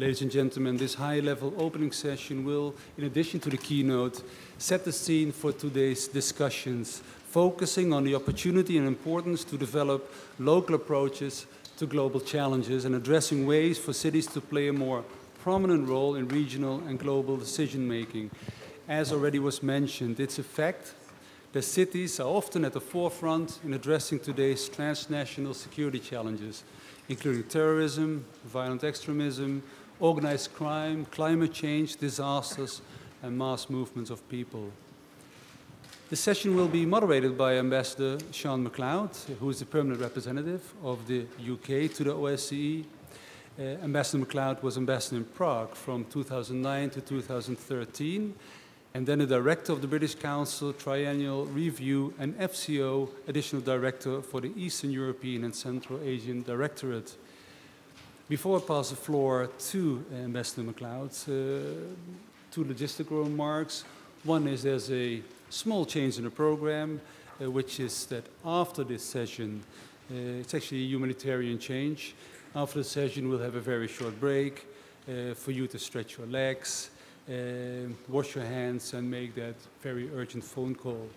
Ladies and gentlemen, this high-level opening session will, in addition to the keynote, set the scene for today's discussions, focusing on the opportunity and importance to develop local approaches to global challenges and addressing ways for cities to play a more prominent role in regional and global decision-making. As already was mentioned, it's a fact that cities are often at the forefront in addressing today's transnational security challenges, including terrorism, violent extremism, organized crime, climate change, disasters, and mass movements of people. The session will be moderated by Ambassador Sean MacLeod, who is the permanent representative of the UK to the OSCE. Ambassador MacLeod was ambassador in Prague from 2009 to 2013, and then the director of the British Council Triennial Review and FCO additional director for the Eastern European and Central Asian Directorate. Before I pass the floor to Ambassador MacLeod, two logistical remarks. One is there's a small change in the program, which is that after this session, it's actually a humanitarian change. After the session, we'll have a very short break for you to stretch your legs, wash your hands, and make that very urgent phone call.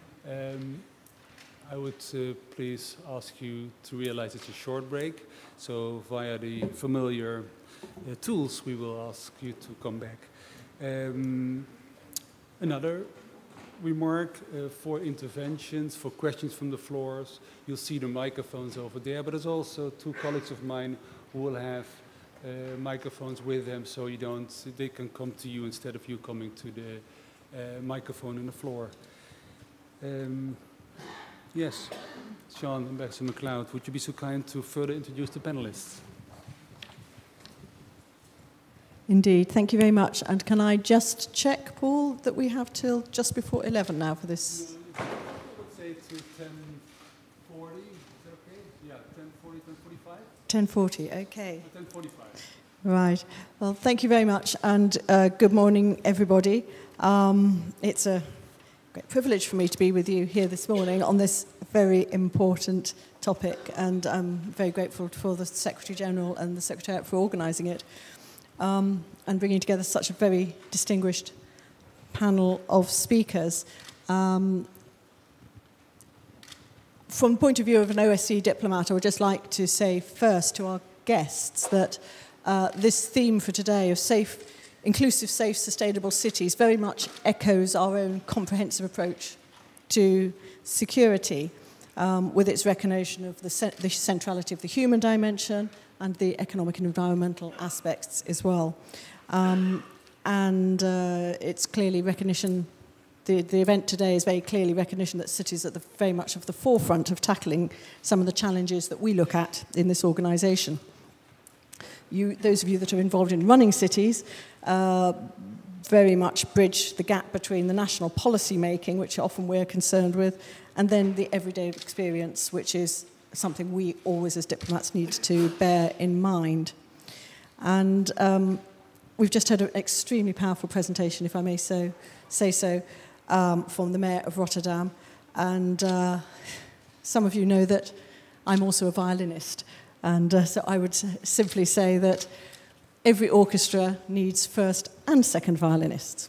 I would please ask you to realize it's a short break, so via the familiar tools, we will ask you to come back. Another remark for interventions, for questions from the floors, you'll see the microphones over there, but there's also two colleagues of mine who will have microphones with them, so they can come to you instead of you coming to the microphone on the floor. Yes, Sean, Ambassador MacLeod, would you be so kind to further introduce the panelists? Indeed, thank you very much. And can I just check, Paul, that we have till just before 11 now for this? I would say to 10:40, is that okay? Yeah, 10:40, 10:45? 10:40, okay. 10:45. Right. Well, thank you very much, and good morning, everybody. It's a great privilege for me to be with you here this morning on this very important topic, and I'm very grateful for the Secretary-General and the Secretariat for organising it and bringing together such a very distinguished panel of speakers. From the point of view of an OSCE diplomat, I would just like to say first to our guests that this theme for today of inclusive, safe, sustainable cities very much echoes our own comprehensive approach to security with its recognition of the centrality of the human dimension and the economic and environmental aspects as well. It's clearly recognition, the event today is very clearly recognition that cities are very much of the forefront of tackling some of the challenges that we look at in this organisation. Those of you that are involved in running cities very much bridge the gap between the national policy making, which often we're concerned with, and then the everyday experience, which is something we always as diplomats need to bear in mind. And we've just had an extremely powerful presentation, if I may say so, from the Mayor of Rotterdam. And some of you know that I'm also a violinist. And so I would simply say that every orchestra needs first and second violinists.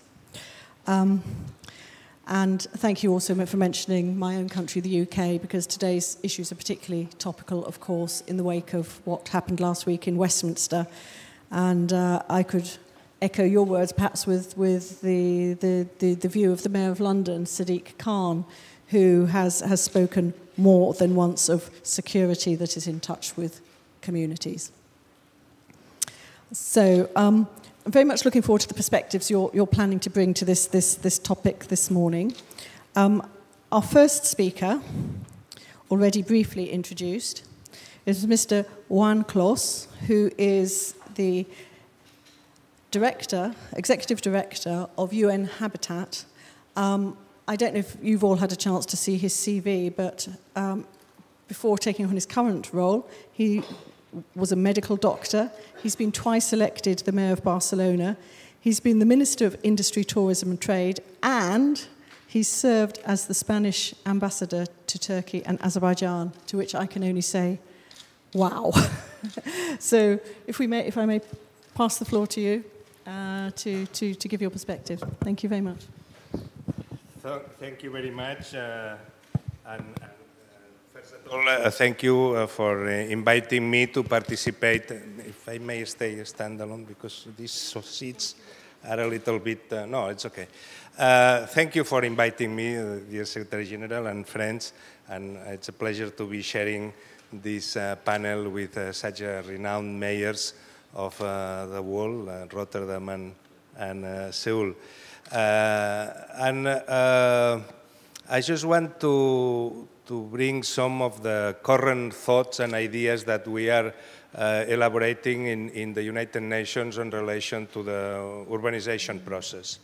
And thank you also for mentioning my own country, the UK, because today's issues are particularly topical, of course, in the wake of what happened last week in Westminster. And I could echo your words, perhaps with the view of the Mayor of London, Sadiq Khan, who has spoken more than once of security that is in touch with communities. So I'm very much looking forward to the perspectives you're planning to bring to this topic this morning. Our first speaker, already briefly introduced, is Mr. Joan Clos, who is the executive director of UN Habitat. I don't know if you've all had a chance to see his CV, but before taking on his current role, he was a medical doctor. He's been twice elected the Mayor of Barcelona. He's been the Minister of Industry, Tourism and Trade, and he's served as the Spanish ambassador to Turkey and Azerbaijan, to which I can only say, wow. So if I may pass the floor to you to give your perspective. Thank you very much. So, thank you very much. First of all, thank you for inviting me to participate. If I may stay standalone, because these seats are a little bit, no, it's okay. Thank you for inviting me, dear Secretary General and friends, and it's a pleasure to be sharing this panel with such renowned mayors of the world, Rotterdam and Seoul. I just want to bring some of the current thoughts and ideas that we are elaborating in the United Nations in relation to the urbanization process.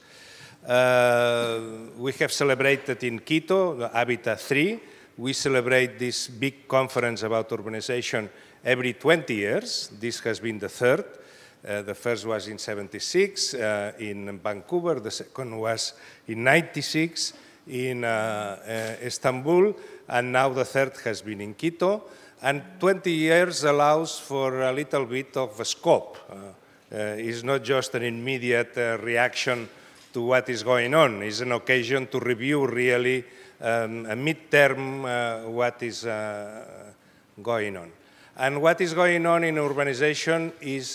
We have celebrated in Quito, the Habitat 3. We celebrate this big conference about urbanization every 20 years. This has been the third. The first was in '76 in Vancouver. The second was in '96 in Istanbul. And now the third has been in Quito. And 20 years allows for a little bit of a scope. It's not just an immediate reaction to what is going on. It's an occasion to review really a midterm what is going on. And what is going on in urbanization is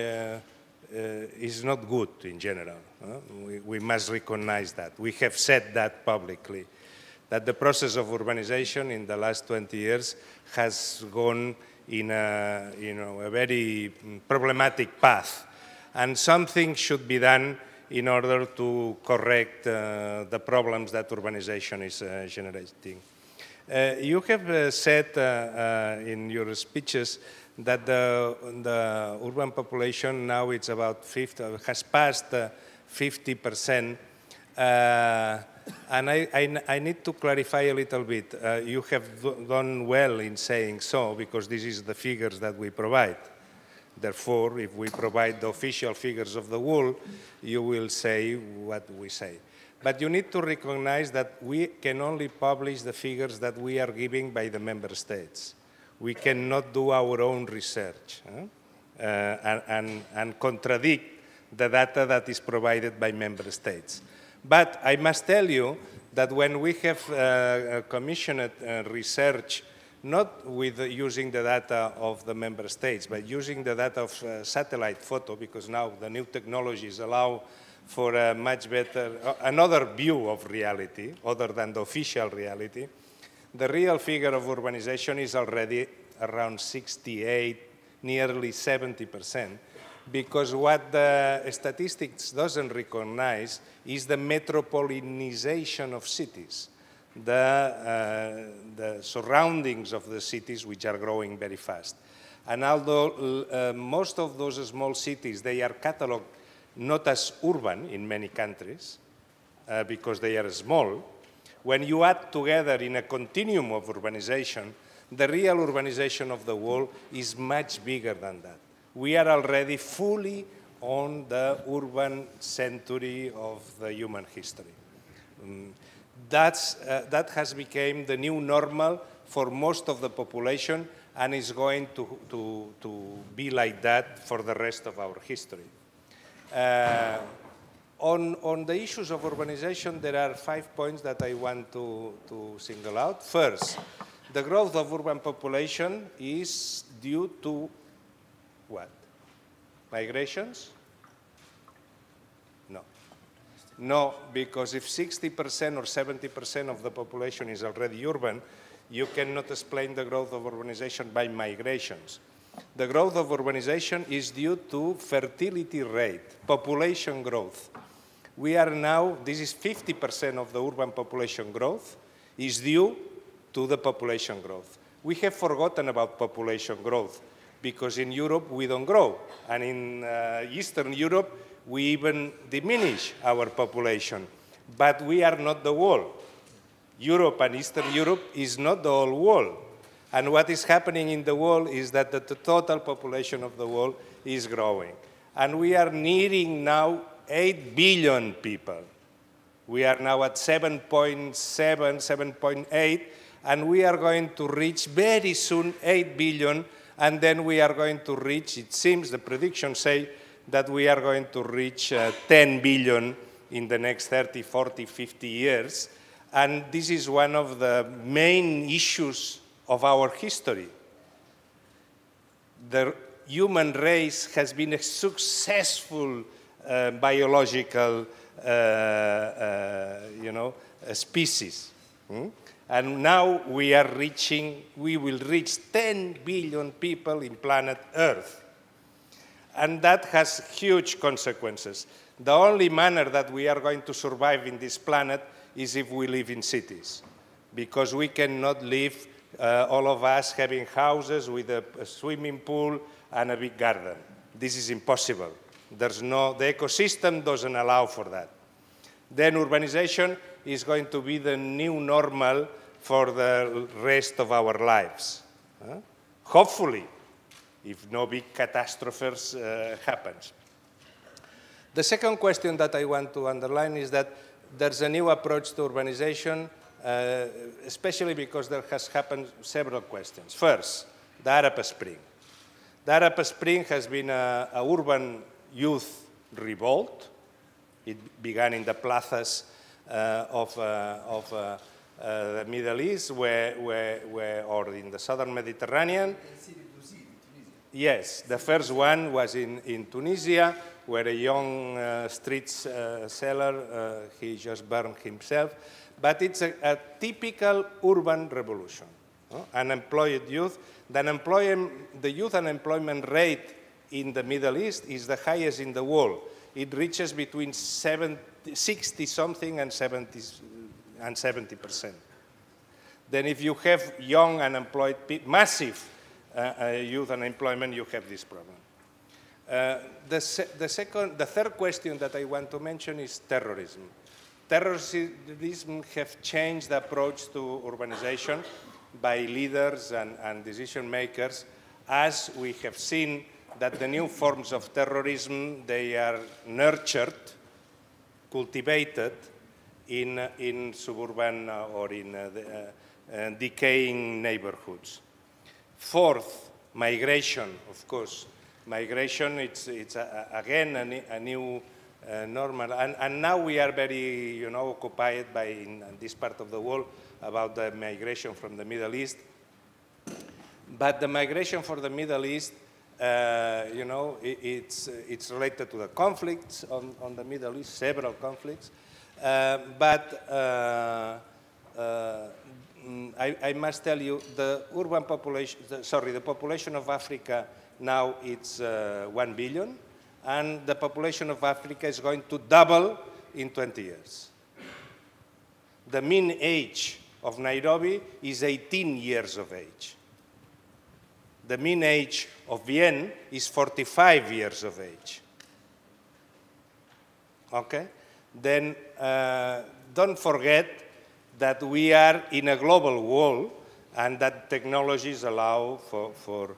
not good in general. We must recognize that. We have said that publicly, that the process of urbanization in the last 20 years has gone in a, a very problematic path. And something should be done in order to correct the problems that urbanization is generating. You have said in your speeches that the urban population now it's about 50, has passed 50%. And I need to clarify a little bit. You have done well in saying so, because this is the figures that we provide. Therefore, if we provide the official figures of the world, you will say what we say. But you need to recognize that we can only publish the figures that we are giving by the member states. We cannot do our own research and contradict the data that is provided by member states. But I must tell you that when we have commissioned research, not with using the data of the member states, but using the data of satellite photo, because now the new technologies allow for a much better, another view of reality, other than the official reality, the real figure of urbanization is already around 68, nearly 70%, because what the statistics doesn't recognize is the metropolitanization of cities, the surroundings of the cities, which are growing very fast. And although most of those small cities, they are cataloged not as urban in many countries, because they are small, when you add together in a continuum of urbanization, the real urbanization of the world is much bigger than that. We are already fully on the urban century of the human history. That has become the new normal for most of the population, and is going to be like that for the rest of our history. On the issues of urbanization, there are 5 points that I want to single out. First, the growth of urban population is due to what? Migrations? No. No, because if 60% or 70% of the population is already urban, you cannot explain the growth of urbanization by migrations. The growth of urbanization is due to fertility rate, population growth. We are now, this is 50% of the urban population growth is due to the population growth. We have forgotten about population growth because in Europe we don't grow, and in Eastern Europe we even diminish our population. But we are not the world. Europe and Eastern Europe is not the whole world. And what is happening in the world is that the total population of the world is growing. And we are nearing now 8 billion people. We are now at 7.7, 7.8, and we are going to reach very soon 8 billion, and then we are going to reach, it seems, the predictions say, that we are going to reach 10 billion in the next 30, 40, 50 years. And this is one of the main issues of our history. The human race has been a successful biological species. And now we will reach 10 billion people in planet Earth. And that has huge consequences. The only manner that we are going to survive in this planet is if we live in cities, because we cannot live, all of us, having houses with a swimming pool and a big garden. This is impossible. The ecosystem doesn't allow for that. Then urbanization is going to be the new normal for the rest of our lives. Hopefully, if no big catastrophes happens. The second question that I want to underline is that there's a new approach to urbanization, especially because there has happened several questions. First, the Arab Spring. The Arab Spring has been an urban youth revolt. It began in the plazas of the Middle East, or in the southern Mediterranean. Yes, the first one was in Tunisia, where a young street seller, he just burned himself. But it's a typical urban revolution. Unemployed youth. The youth unemployment rate in the Middle East is the highest in the world. It reaches between 60-something and 70%. Then if you have young unemployed people, massive youth unemployment, you have this problem. The third question that I want to mention is terrorism. Terrorism have changed the approach to urbanization by leaders and decision makers, as we have seen that the new forms of terrorism, they are nurtured, cultivated in suburban or in decaying neighborhoods. Fourth, migration, of course. Migration, it's again a new normal, and now we are very, occupied by, in this part of the world, about the migration from the Middle East. But the migration for the Middle East, it's related to the conflicts on the Middle East, several conflicts. But I must tell you, the urban population, the population of Africa now it's 1 billion, and the population of Africa is going to double in 20 years. The mean age of Nairobi is 18 years of age. The mean age of Vienna is 45 years of age. Okay? Then don't forget that we are in a global world and that technologies allow for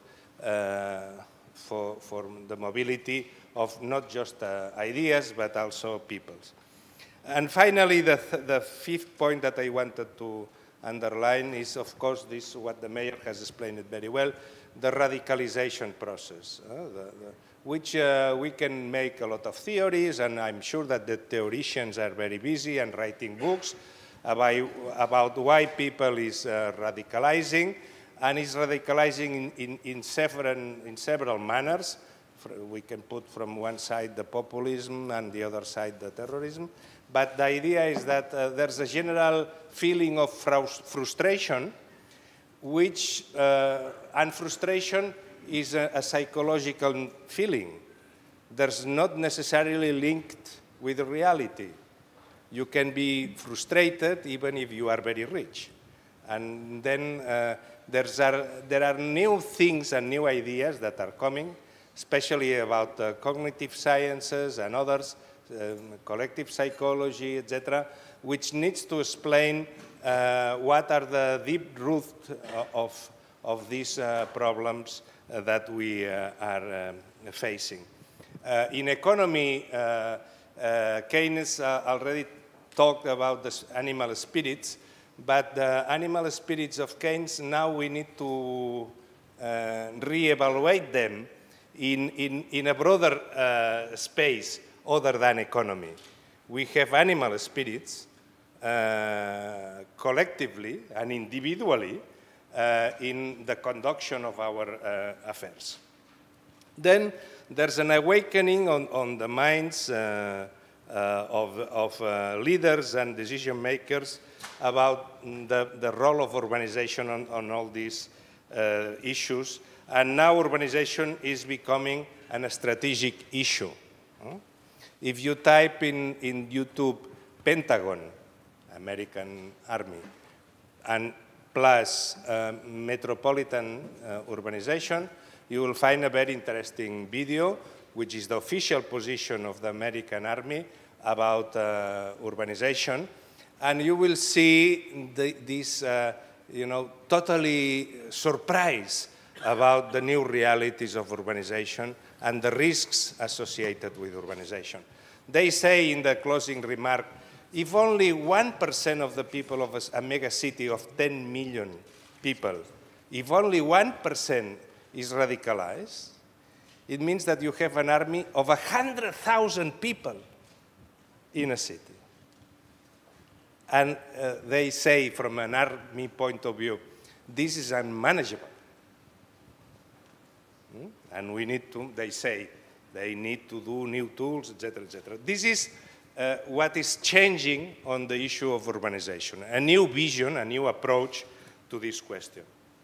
the mobility of not just ideas, but also peoples. And finally, the fifth point that I wanted to underline is, of course, this, what the mayor has explained it very well, the radicalization process, which we can make a lot of theories, and I'm sure that the theoreticians are very busy and writing books about why people is radicalizing, and is radicalizing in several manners. We can put from one side the populism and the other side the terrorism. But the idea is that there's a general feeling of frustration, which, and frustration is a psychological feeling. There's not necessarily linked with reality. You can be frustrated even if you are very rich. And then there are new things and new ideas that are coming, especially about cognitive sciences and others, collective psychology, etc., which needs to explain what are the deep roots of these problems that we are facing. In economy, Keynes already talked about the animal spirits, but the animal spirits of Keynes, now we need to re-evaluate them in a broader space other than economy. We have animal spirits collectively and individually in the conduction of our affairs. Then there's an awakening on the minds of leaders and decision makers about the role of urbanization on all these issues. And now urbanization is becoming a strategic issue. If you type in YouTube Pentagon, American Army, and plus metropolitan urbanization, you will find a very interesting video, which is the official position of the American Army about urbanization. And you will see this, totally surprised about the new realities of urbanization and the risks associated with urbanization. They say in the closing remark, if only 1% of the people of a mega city of 10 million people, if only 1% is radicalized, it means that you have an army of 100,000 people in a city. And they say, from an army point of view, this is unmanageable. And we need to, they say, they need to do new tools, etc., etc. This is what is changing on the issue of urbanization, a new vision, a new approach to this question.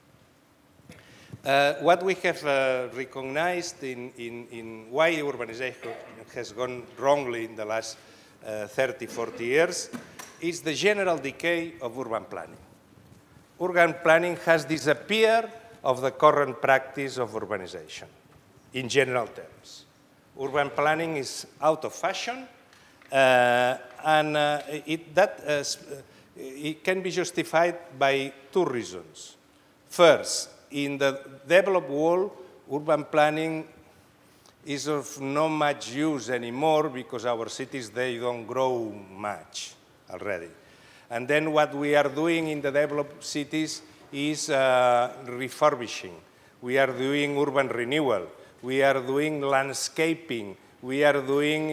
What we have recognized in why urbanization has gone wrongly in the last 30, 40 years is the general decay of urban planning. Urban planning has disappeared of the current practice of urbanization, in general terms. Urban planning is out of fashion, and it can be justified by two reasons. First, in the developed world, urban planning is of not much use anymore because our cities, they don't grow much already. And then what we are doing in the developed cities is refurbishing. We are doing urban renewal. We are doing landscaping. We are doing,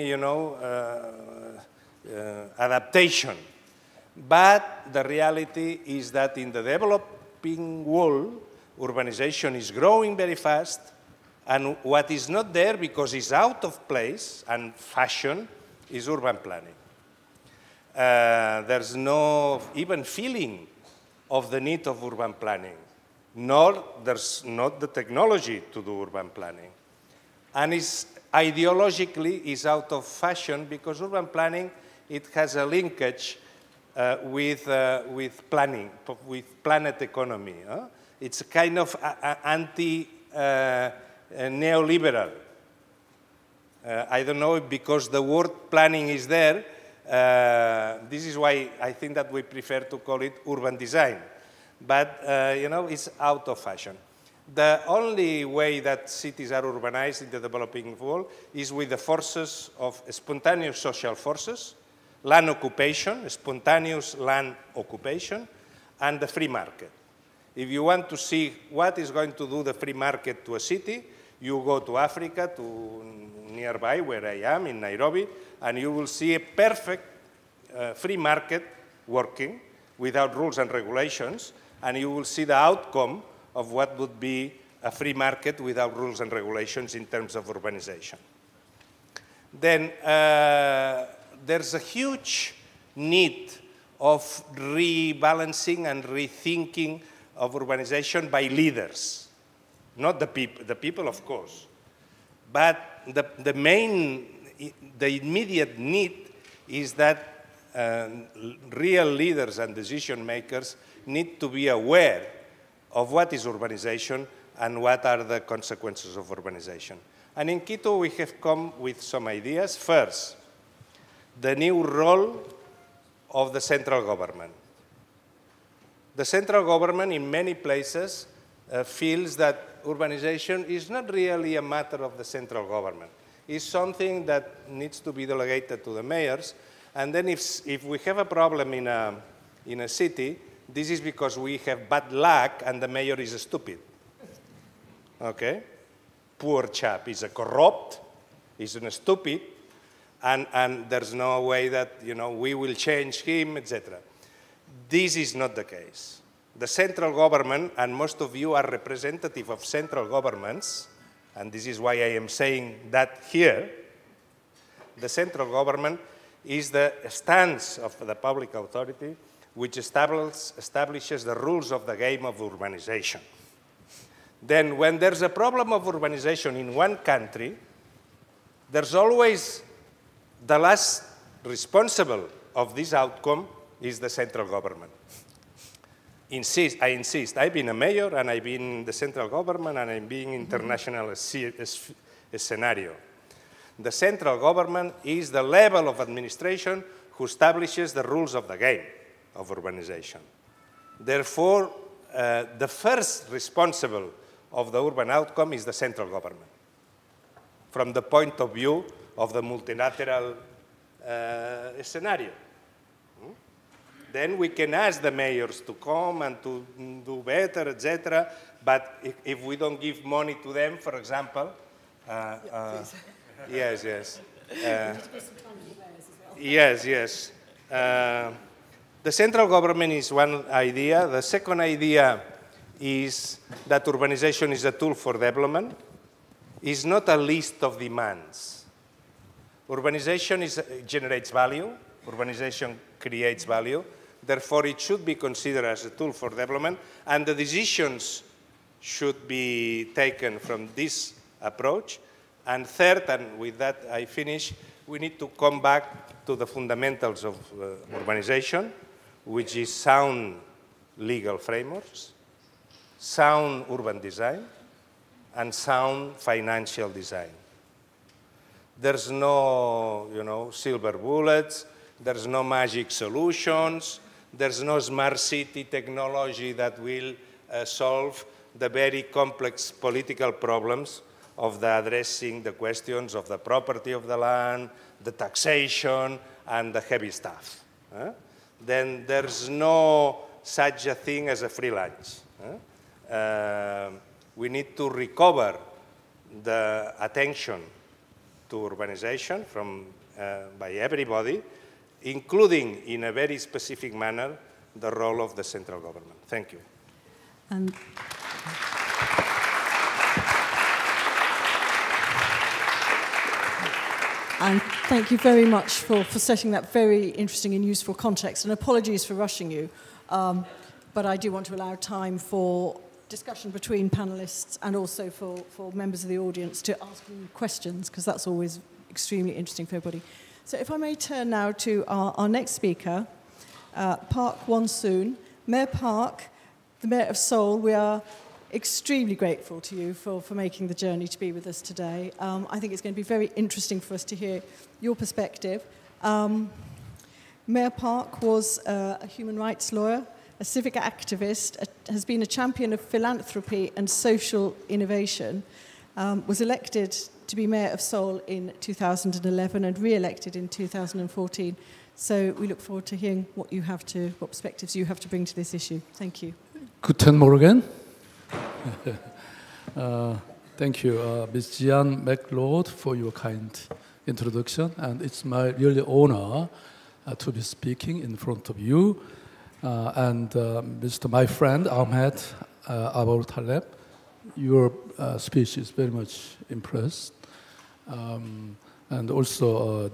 adaptation. But the reality is that in the developing world, urbanization is growing very fast, and what is not there because it's out of place and fashion is urban planning. There's no even feeling of the need of urban planning, nor there's not the technology to do urban planning. And it's ideologically is out of fashion because urban planning, it has a linkage with planning, with planet economy. It's a kind of anti-neoliberal. I don't know if because the word planning is there, this is why I think that we prefer to call it urban design. But, it's out of fashion. The only way that cities are urbanized in the developing world is with the forces of spontaneous social forces, land occupation, spontaneous land occupation, and the free market. If you want to see what is going to do the free market to a city, you go to Africa, to nearby where I am, in Nairobi, and you will see a perfect free market working without rules and regulations, and you will see the outcome of what would be a free market without rules and regulations in terms of urbanization. Then there's a huge need of rebalancing and rethinking of urbanization by leaders, not the people of course. But the immediate need is that real leaders and decision makers need to be aware of what is urbanization and what are the consequences of urbanization. And in Quito, we have come with some ideas. First, the new role of the central government. The central government in many places feels that urbanization is not really a matter of the central government. It's something that needs to be delegated to the mayors. And then if we have a problem in a city, this is because we have bad luck and the mayor is stupid. Okay? poor chap. He's a corrupt, he's a stupid, and there's no way that, you know, we will change him, etc. This is not the case. The central government, and most of you are representative of central governments, and this is why I am saying that here, the central government is the stance of the public authority which establishes the rules of the game of urbanization. Then when there's a problem of urbanization in one country, there's always the last responsible of this outcome is the central government. I insist, I've been a mayor and I've been in the central government and I'm being international scenario. The central government is the level of administration who establishes the rules of the game of urbanization. Therefore, the first responsible of the urban outcome is the central government, from the point of view of the multilateral scenario. Then we can ask the mayors to come and to do better, etc. But if we don't give money to them, for example, yes, yes. Yes. The central government is one idea. The second idea is that urbanization is a tool for development. It's not a list of demands. Urbanization generates value. Urbanization creates value. Therefore, it should be considered as a tool for development, and the decisions should be taken from this approach. And third, and with that I finish, we need to come back to the fundamentals of urbanization, which is sound legal frameworks, sound urban design, and sound financial design. There's no, you know, silver bullets, there's no magic solutions, there's no smart city technology that will solve the very complex political problems of addressing the questions of the property of the land, the taxation, and the heavy stuff. Then there's no such a thing as a free lunch. We need to recover the attention to urbanization by everybody, including in a very specific manner the role of the central government. Thank you. And thank you very much for setting that very interesting and useful context. And apologies for rushing you, but I do want to allow time for discussion between panelists and also for members of the audience to ask you questions, because that's always extremely interesting for everybody. So if I may turn now to our next speaker, Park Won-soon. Mayor Park, the Mayor of Seoul, we are extremely grateful to you for making the journey to be with us today. I think it's going to be very interesting for us to hear your perspective. Mayor Park was a human rights lawyer, a civic activist, has been a champion of philanthropy and social innovation, was elected to be Mayor of Seoul in 2011 and re-elected in 2014. So we look forward to hearing what perspectives you have to bring to this issue. Thank you. Guten Morgen. Thank you, Ms. Sian, MacLeod, for your kind introduction. And it's my really honor to be speaking in front of you. My friend, Ahmed, Aboutaleb, your speech is very much impressed. And also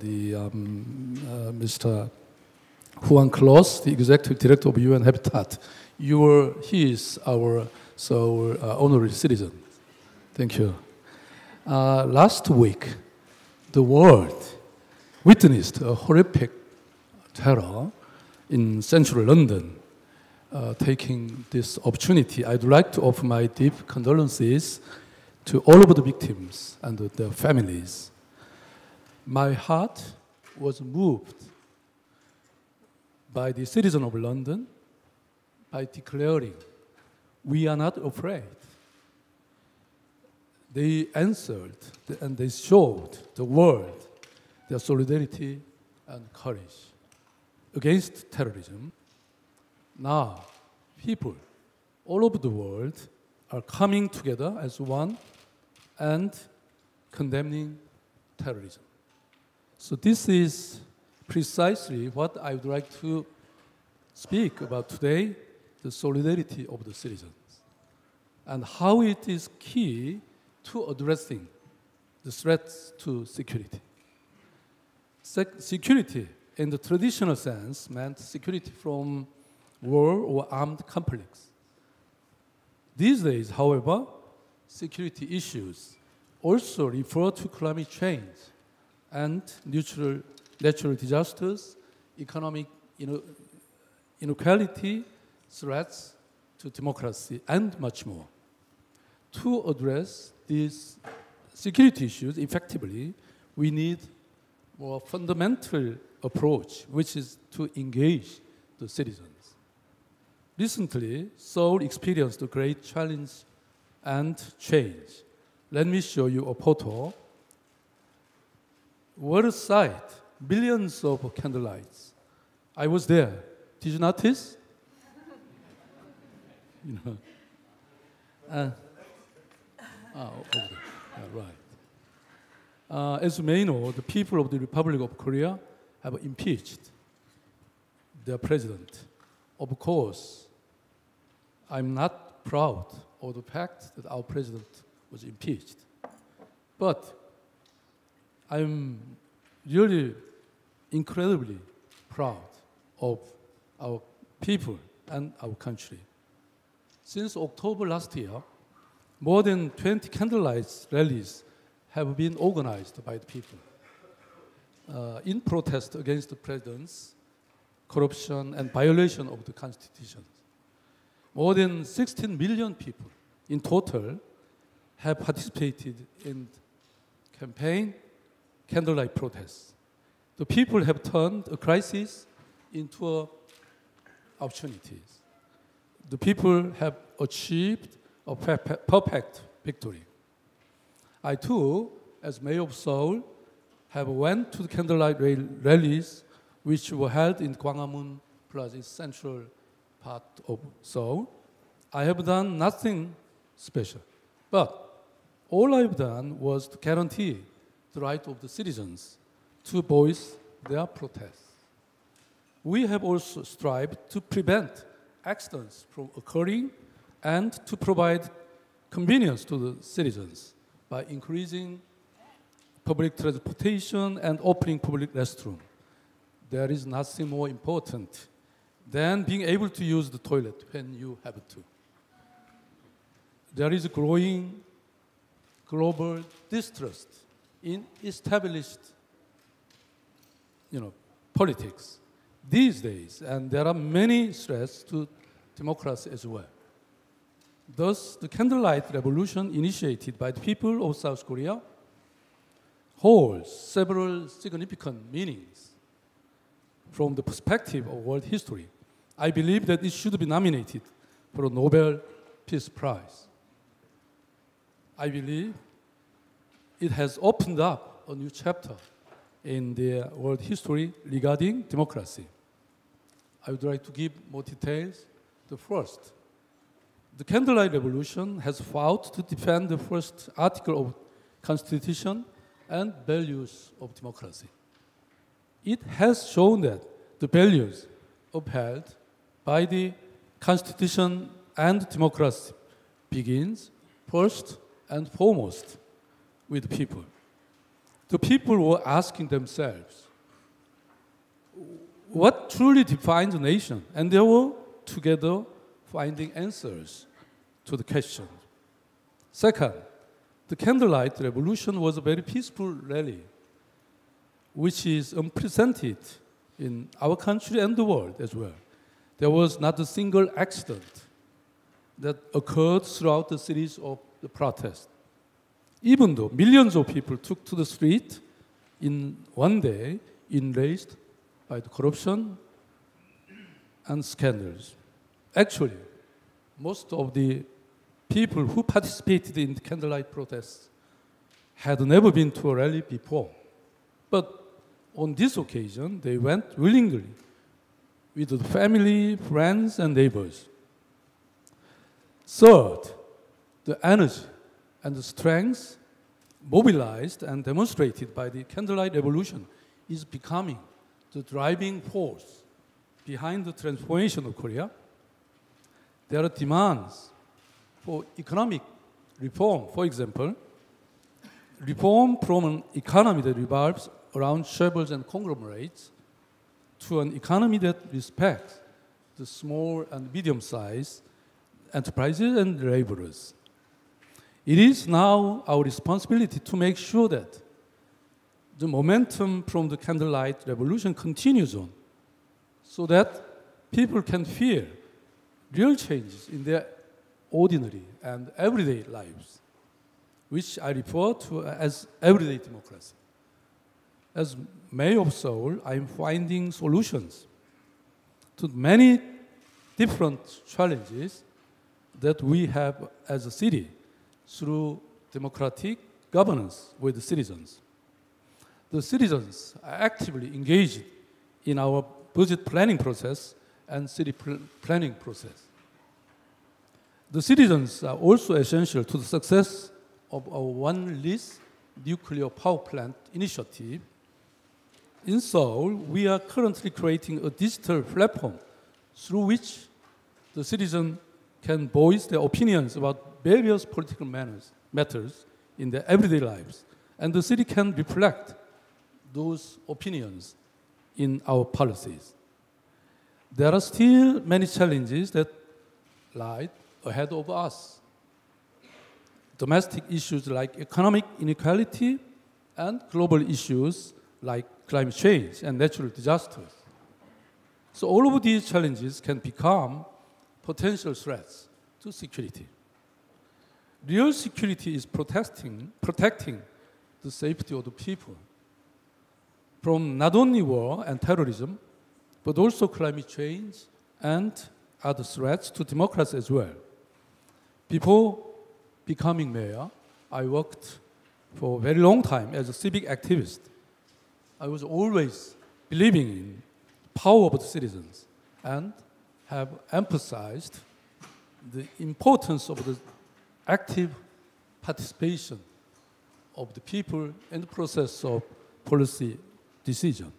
Mr. Juan Clos, the Executive Director of UN Habitat. He is our honorary citizen. Thank you. Last week, the world witnessed a horrific terror in central London. Taking this opportunity, I'd like to offer my deep condolences to all of the victims and their families. My heart was moved by the citizens of London by declaring, "We are not afraid." They answered and they showed the world their solidarity and courage against terrorism. Now, people all over the world are coming together as one and condemning terrorism. So this is precisely what I would like to speak about today, the solidarity of the citizens, and how it is key to addressing the threats to security. Security, in the traditional sense, meant security from war or armed conflicts. These days, however, security issues also refer to climate change and natural disasters, economic inequality, threats to democracy, and much more. To address these security issues effectively, we need a more fundamental approach, which is to engage the citizens. Recently, Seoul experienced a great challenge and change. Let me show you a photo. What a sight! Billions of candlelights. I was there. Did you notice? Over there. Yeah, right. As you may know, the people of the Republic of Korea have impeached their president. Of course, I'm not proud of the fact that our president was impeached. But I'm really incredibly proud of our people and our country. Since October last year, more than 20 candlelight rallies have been organized by the people in protest against the president's corruption and violation of the constitution. More than 16 million people in total have participated in campaign candlelight protests. The people have turned a crisis into opportunities. The people have achieved a perfect victory. I too, as mayor of Seoul, have went to the candlelight rallies which were held in Gwanghwamun Plaza, central part of Seoul. I have done nothing special, but all I've done was to guarantee the right of the citizens to voice their protests. We have also strived to prevent accidents from occurring and to provide convenience to the citizens by increasing public transportation and opening public restrooms. There is nothing more important than being able to use the toilet when you have to. There is a growing global distrust in established politics these days, and there are many threats to democracy as well. Thus, the candlelight revolution initiated by the people of South Korea holds several significant meanings from the perspective of world history. I believe that it should be nominated for a Nobel Peace Prize. I believe it has opened up a new chapter in the world history regarding democracy. I would like to give more details. The first, the candlelight revolution has fought to defend the first article of Constitution and values of democracy. It has shown that the values upheld by the Constitution and democracy begins first and foremost with the people. The people were asking themselves, what truly defines a nation? And they were together finding answers to the question. Second, the candlelight revolution was a very peaceful rally, which is unprecedented in our country and the world as well. There was not a single accident that occurred throughout the series of the protests. Even though millions of people took to the street in one day, enraged by the corruption and scandals. Actually, most of the people who participated in the candlelight protests had never been to a rally before. But on this occasion, they went willingly with the family, friends, and neighbors. Third, the energy and the strength mobilized and demonstrated by the candlelight revolution is becoming the driving force behind the transformation of Korea. There are demands for economic reform, for example, reform from an economy that revolves around shovels and conglomerates to an economy that respects the small and medium-sized enterprises and laborers. It is now our responsibility to make sure that the momentum from the candlelight revolution continues on, so that people can feel real changes in their ordinary and everyday lives, which I refer to as everyday democracy. As mayor of Seoul, I am finding solutions to many different challenges that we have as a city through democratic governance with the citizens. The citizens are actively engaged in our budget planning process and city planning process. The citizens are also essential to the success of our One List nuclear power plant initiative. In Seoul, we are currently creating a digital platform through which the citizen can voice their opinions about various political matters in their everyday lives, and the city can reflect those opinions in our policies. There are still many challenges that lie ahead of us. Domestic issues like economic inequality and global issues like climate change and natural disasters. So all of these challenges can become potential threats to security. Real security is protecting the safety of the people from not only war and terrorism, but also climate change and other threats to democracy as well. Before becoming mayor, I worked for a very long time as a civic activist. I was always believing in the power of the citizens and have emphasized the importance of the active participation of the people in the process of policy decision.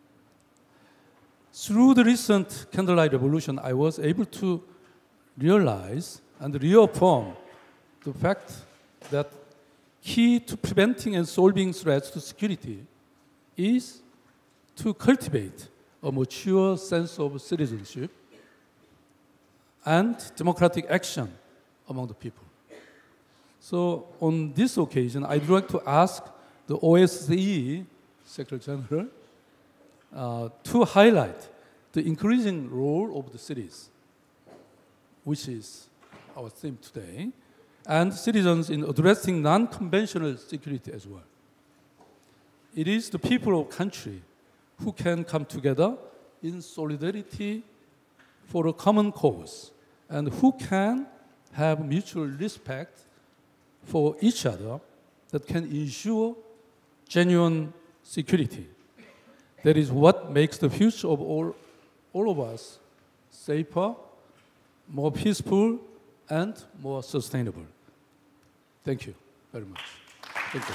Through the recent candlelight revolution, I was able to realize and reaffirm the fact that key to preventing and solving threats to security is to cultivate a mature sense of citizenship and democratic action among the people. So on this occasion, I'd like to ask the OSCE Secretary General to highlight the increasing role of the cities, which is our theme today, and citizens in addressing non-conventional security as well. It is the people of the country who can come together in solidarity for a common cause and who can have mutual respect for each other that can ensure genuine security. That is what makes the future of all of us safer, more peaceful, and more sustainable. Thank you very much. Thank you.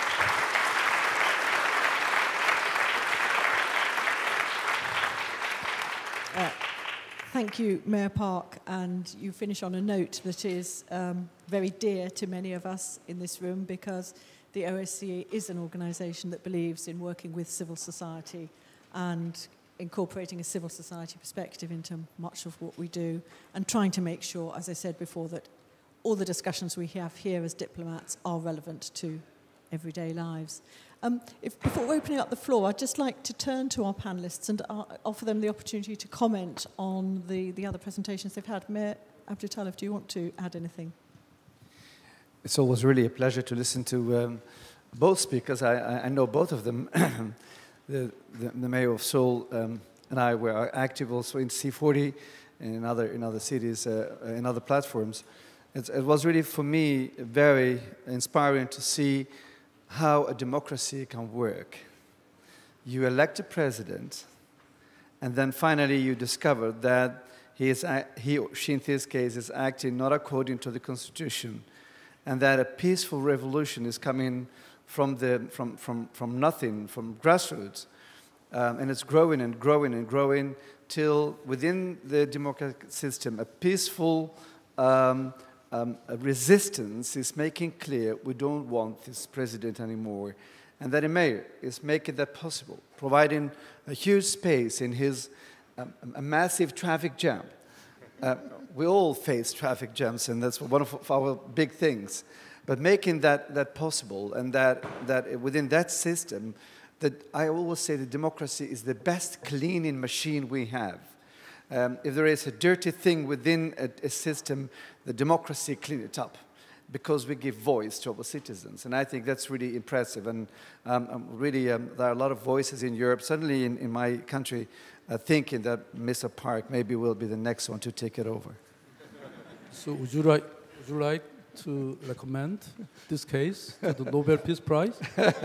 Thank you, Mayor Park, and you finish on a note that is very dear to many of us in this room, because the OSCE is an organisation that believes in working with civil society and incorporating a civil society perspective into much of what we do, and trying to make sure, as I said before, that all the discussions we have here as diplomats are relevant to everyday lives. Before opening up the floor, I'd just like to turn to our panellists and offer them the opportunity to comment on the other presentations they've had. Mayor Aboutaleb, do you want to add anything? It's always really a pleasure to listen to both speakers. I know both of them. the mayor of Seoul and I were active also in C40 and in other cities, in other platforms. It was really, for me, very inspiring to see how a democracy can work. You elect a president, and then finally you discover that he or she, in this case, is acting not according to the Constitution, and that a peaceful revolution is coming from nothing, from grassroots, and it's growing and growing and growing till within the democratic system, a peaceful resistance is making clear we don't want this president anymore, and that a mayor is making that possible, providing a huge space in his a massive traffic jam. We all face traffic jams, and that's one of our big things. But making that possible, and that within that system, that I always say that democracy is the best cleaning machine we have. If there is a dirty thing within a system, the democracy clean it up, because we give voice to our citizens. And I think that's really impressive. And really, there are a lot of voices in Europe, certainly in my country, thinking that Mr. Park maybe will be the next one to take it over. So would you like to recommend this case to the Nobel Peace Prize?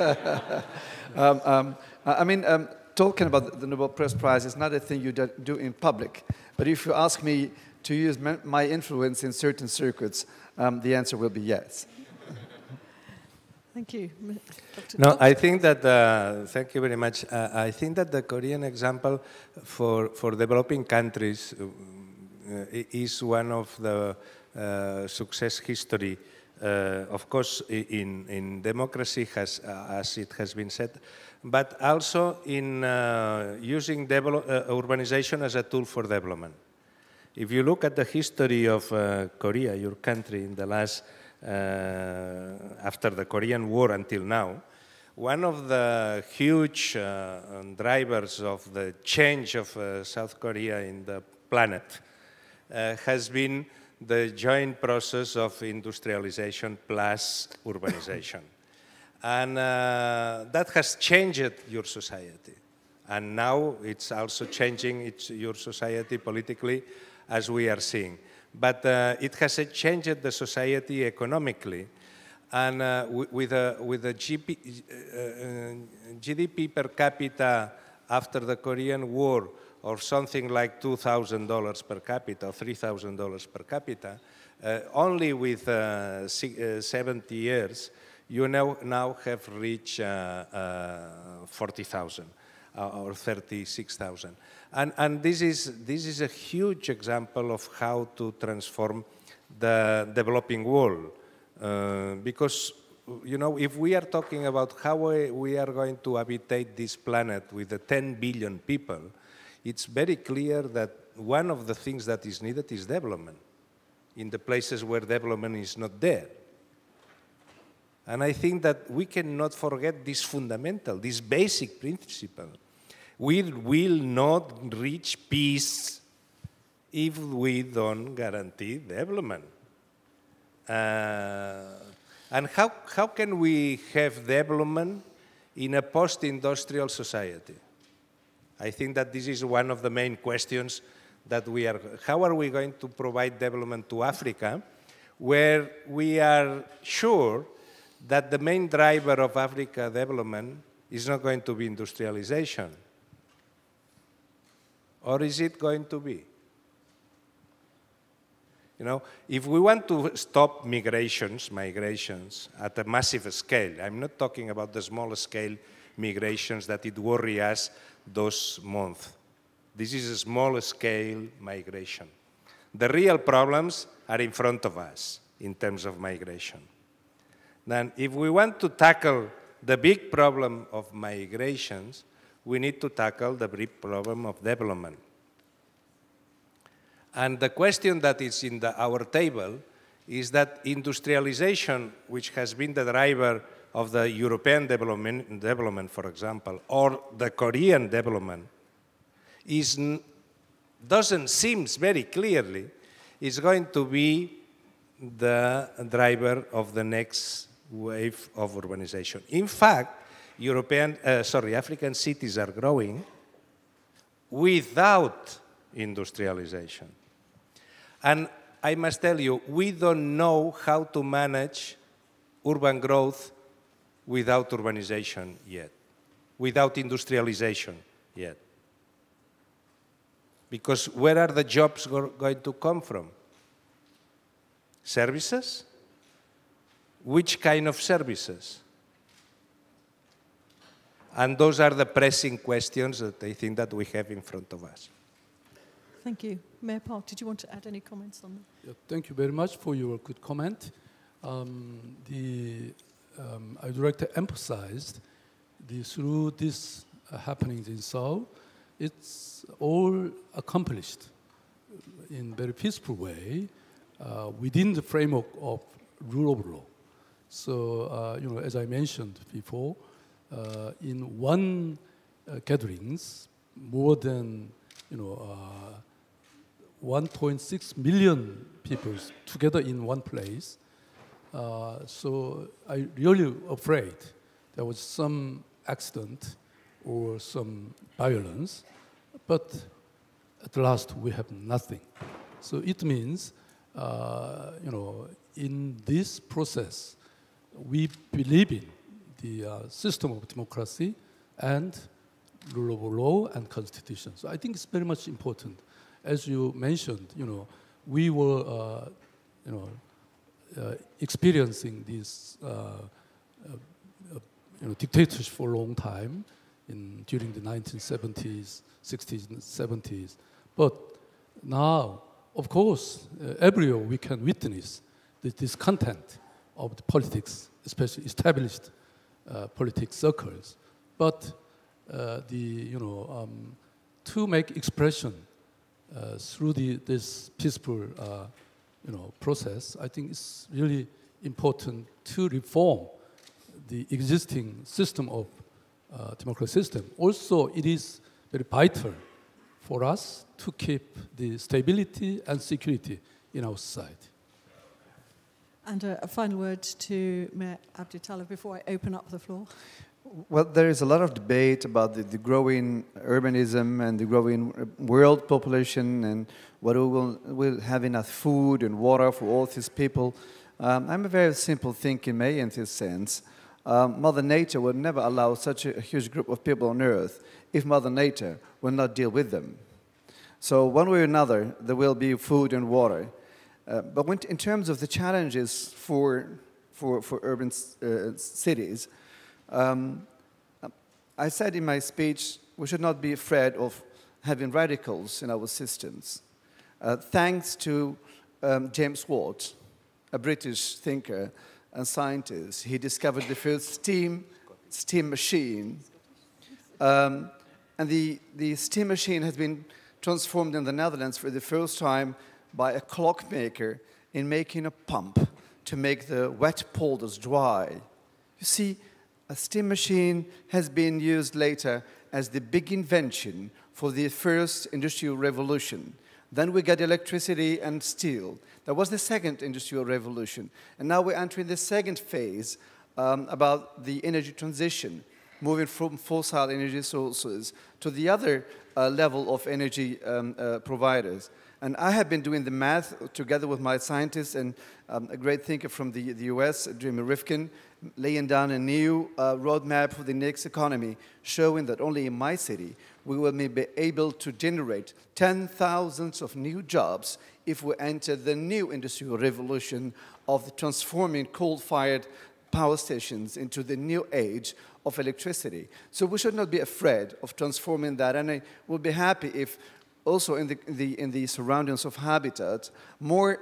I mean, talking about the Nobel Peace Prize is not a thing you do in public. But if you ask me to use my influence in certain circuits, the answer will be yes. Thank you. No, I think that, thank you very much. I think that the Korean example for developing countries is one of the success history, of course, in democracy, as it has been said, but also in using urbanization as a tool for development. If you look at the history of Korea, your country, in the last, after the Korean War until now, one of the huge drivers of the change of South Korea in the planet has been the joint process of industrialization plus urbanization. And that has changed your society. And now it's also changing your society politically, as we are seeing. But it has changed the society economically. And with a GDP per capita after the Korean War of something like $2,000 per capita, or $3,000 per capita, only with 70 years, you now have reached 40,000 or 36,000. And this is a huge example of how to transform the developing world. Because, you know, if we are talking about how we are going to habitate this planet with the 10 billion people, it's very clear that one of the things that is needed is development in the places where development is not there. And I think that we cannot forget this fundamental, this basic principle. We will not reach peace if we don't guarantee development. And how can we have development in a post-industrial society? I think that this is one of the main questions that how are we going to provide development to Africa, where we are sure that the main driver of Africa development is not going to be industrialization? Or is it going to be? You know, if we want to stop migrations at a massive scale, I'm not talking about the small scale migrations that it worry us those months. This is a small scale migration. The real problems are in front of us in terms of migration. Then if we want to tackle the big problem of migrations, we need to tackle the big problem of development. And the question that is in our table is that industrialization, which has been the driver of the European development, for example, or the Korean development, doesn't seem very clearly is going to be the driver of the next wave of urbanization. In fact, African cities are growing without industrialization. And I must tell you, we don't know how to manage urban growth without urbanization yet, without industrialization yet. Because where are the jobs going to come from? Services? Which kind of services? And those are the pressing questions that I think that we have in front of us. Thank you. Mayor Park, did you want to add any comments on that? Yeah, thank you very much for your good comment. I would like to emphasize through these happenings in Seoul, it's all accomplished in a very peaceful way within the framework of rule of law. So, as I mentioned before, in one gatherings, more than 1.6 million people together in one place. So I really afraid there was some accident or some violence, but at last we have nothing. So it means, in this process, we believe in the system of democracy and rule of law and constitution. So I think it's very much important. As you mentioned, we were, experiencing this, dictatorship for a long time during the 1970s, 60s, and 70s. But now, of course, everywhere we can witness this content of the politics, especially established politics circles. But to make expression through this peaceful, process, I think it's really important to reform the existing system of democratic system. Also, it is very vital for us to keep the stability and security in our society. And a final word to Mayor Aboutaleb before I open up the floor. Well, there is a lot of debate about the growing urbanism and the growing world population and whether we'll have enough food and water for all these people. I'm a very simple thinking man in this sense. Mother Nature would never allow such a huge group of people on Earth if Mother Nature will not deal with them. So one way or another, there will be food and water. But in terms of the challenges for urban cities, I said in my speech, we should not be afraid of having radicals in our systems. Thanks to James Watt, a British thinker and scientist, he discovered the first steam machine. And the steam machine has been transformed in the Netherlands for the first time by a clockmaker in making a pump to make the wet polders dry. You see, a steam machine has been used later as the big invention for the first industrial revolution. Then we got electricity and steel. That was the second industrial revolution. And now we're entering the second phase about the energy transition, moving from fossil energy sources to the other level of energy providers. And I have been doing the math together with my scientists and a great thinker from the US, Jimmy Rifkin, laying down a new roadmap for the next economy, showing that only in my city we will be able to generate 10,000 of new jobs if we enter the new industrial revolution of the transforming coal-fired power stations into the new age of electricity. So we should not be afraid of transforming that, and I will be happy if also in the surroundings of habitat, more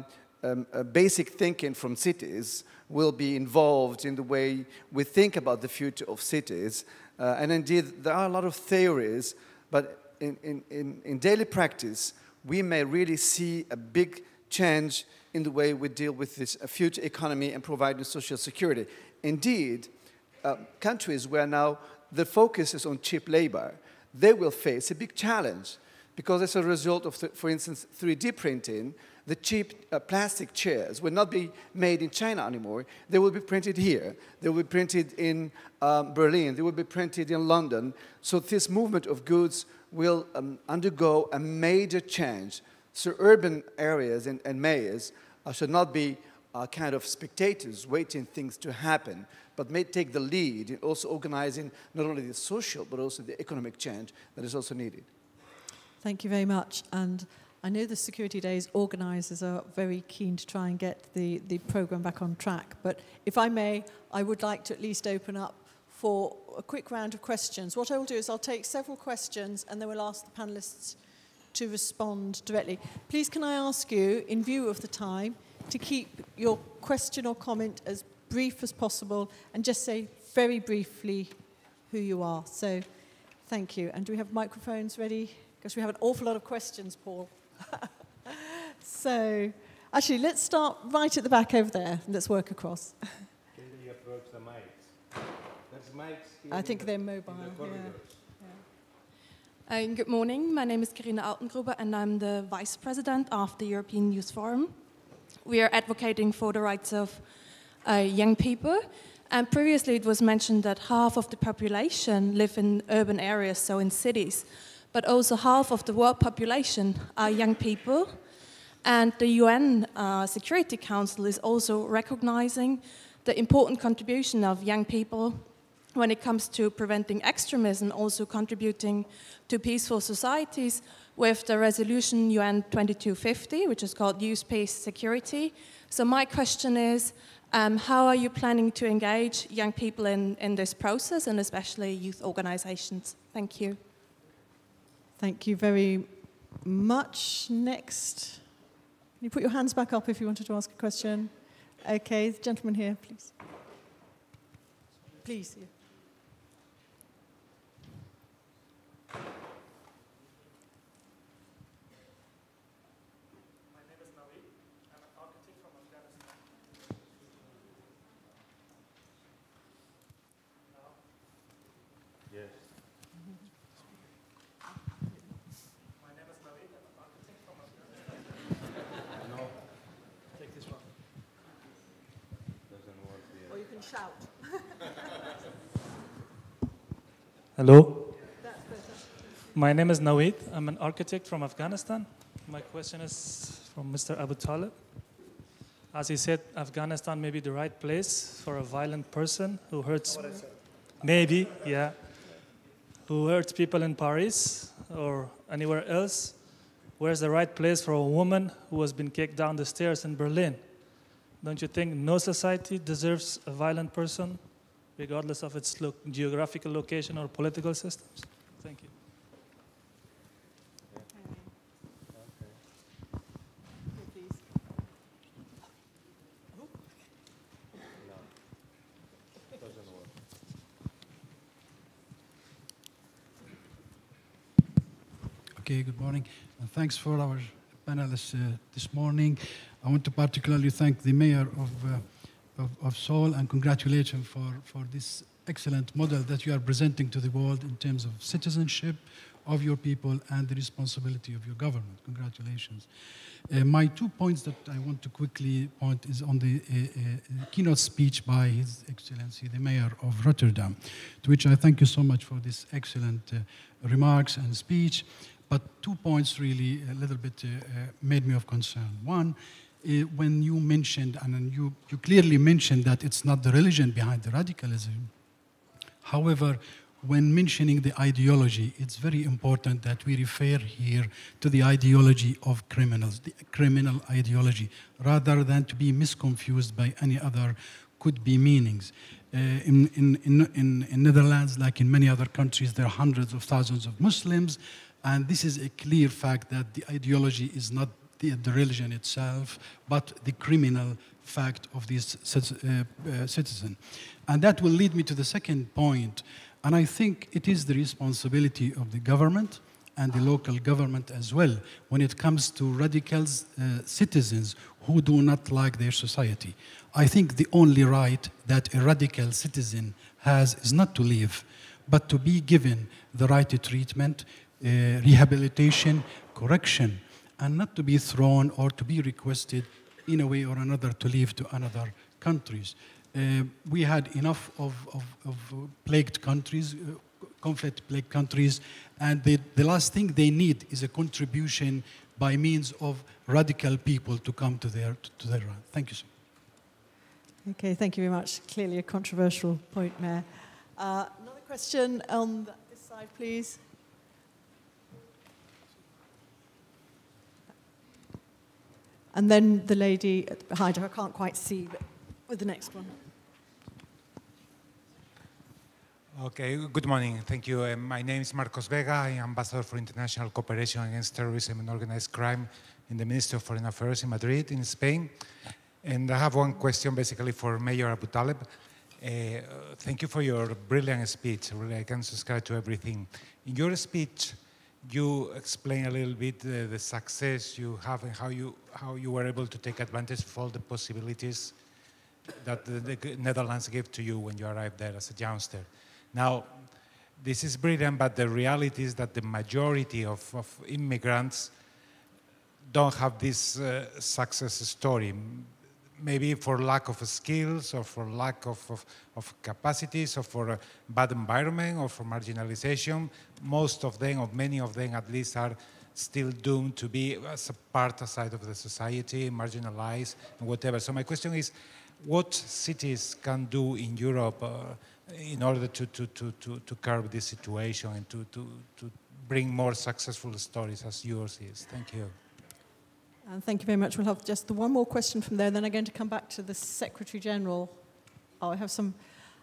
basic thinking from cities will be involved in the way we think about the future of cities. And indeed, there are a lot of theories, but in daily practice, we may really see a big change in the way we deal with this future economy and providing social security. Indeed, countries where now the focus is on cheap labor, they will face a big challenge because as a result of, for instance, 3D printing, the cheap plastic chairs will not be made in China anymore. They will be printed here. They will be printed in Berlin. They will be printed in London. So this movement of goods will undergo a major change. So urban areas and mayors should not be kind of spectators waiting things to happen, but may take the lead in also organizing not only the social, but also the economic change that is also needed. Thank you very much. And I know the Security Days organisers are very keen to try and get the programme back on track, but if I may, I would like to at least open up for a quick round of questions. What I will do is I'll take several questions and then we'll ask the panellists to respond directly. Please can I ask you, in view of the time, to keep your question or comment as brief as possible and just say very briefly who you are. So thank you. And do we have microphones ready? Because we have an awful lot of questions, Paul. So actually, let's start right at the back over there. Let's work across. Can you approach the mics? There's mics here. I think they're mobile. Good morning. My name is Karina Altengruber, and I'm the Vice President of the European Youth Forum. We are advocating for the rights of young people. And previously it was mentioned that half of the population live in urban areas, so in cities. But also half of the world population are young people. And the UN Security Council is also recognizing the important contribution of young people when it comes to preventing extremism, also contributing to peaceful societies with the resolution UN 2250, which is called Youth, Peace, Security. So my question is, how are you planning to engage young people in this process, and especially youth organizations? Thank you. Thank you very much. Next. Can you put your hands back up if you wanted to ask a question? Okay, the gentleman here, please. Please. Yeah. Shout. Hello. My name is Nawid. I'm an architect from Afghanistan. My question is from Mr. Aboutaleb. As he said, Afghanistan may be the right place for a violent person who hurts, maybe, yeah, who hurts people in Paris or anywhere else. Where's the right place for a woman who has been kicked down the stairs in Berlin? Don't you think no society deserves a violent person, regardless of its geographical location or political systems? Thank you. Okay, good morning. And thanks for our panelists this morning. I want to particularly thank the mayor of Seoul and congratulations for this excellent model that you are presenting to the world in terms of citizenship of your people and the responsibility of your government. Congratulations. My 2 points that I want to quickly point is on the keynote speech by His Excellency, the Mayor of Rotterdam, to which I thank you so much for this excellent remarks and speech. But 2 points really a little bit made me of concern. One, when you mentioned, and you clearly mentioned that it's not the religion behind the radicalism. However, when mentioning the ideology, it's very important that we refer here to the ideology of criminals, the criminal ideology, rather than to be misconfused by any other could-be meanings. In Netherlands, like in many other countries, there are hundreds of thousands of Muslims, and this is a clear fact that the ideology is not the religion itself, but the criminal fact of this citizen. And that will lead me to the second point. And I think it is the responsibility of the government and the local government as well when it comes to radical citizens who do not like their society. I think the only right that a radical citizen has is not to leave, but to be given the right to treatment, rehabilitation, correction, and not to be thrown or to be requested in a way or another to leave to another countries. We had enough of plagued countries, conflict-plagued countries, and the last thing they need is a contribution by means of radical people to come to their right. Thank you so much. Okay, thank you very much. Clearly a controversial point, Mayor. Another question on this side, please. And then the lady behind her, I can't quite see, but with the next one. Okay, good morning. Thank you. My name is Marcos Vega. I am Ambassador for International Cooperation Against Terrorism and Organized Crime in the Ministry of Foreign Affairs in Madrid, in Spain. And I have one question basically for Mayor Aboutaleb. Thank you for your brilliant speech. Really, I can subscribe to everything. In your speech, you explain a little bit the success you have and how you were able to take advantage of all the possibilities that the Netherlands gave to you when you arrived there as a youngster. Now, this is brilliant, but the reality is that the majority of immigrants don't have this success story. Maybe for lack of skills, or for lack of capacities, or for a bad environment, or for marginalization. Most of them, or many of them at least, are still doomed to be as a part aside of the society, marginalized, and whatever. So my question is, what cities can do in Europe in order to curb this situation and to bring more successful stories as yours is? Thank you. And thank you very much. We'll have just the one more question from there, and then I'm going to come back to the Secretary General. Oh, I have some.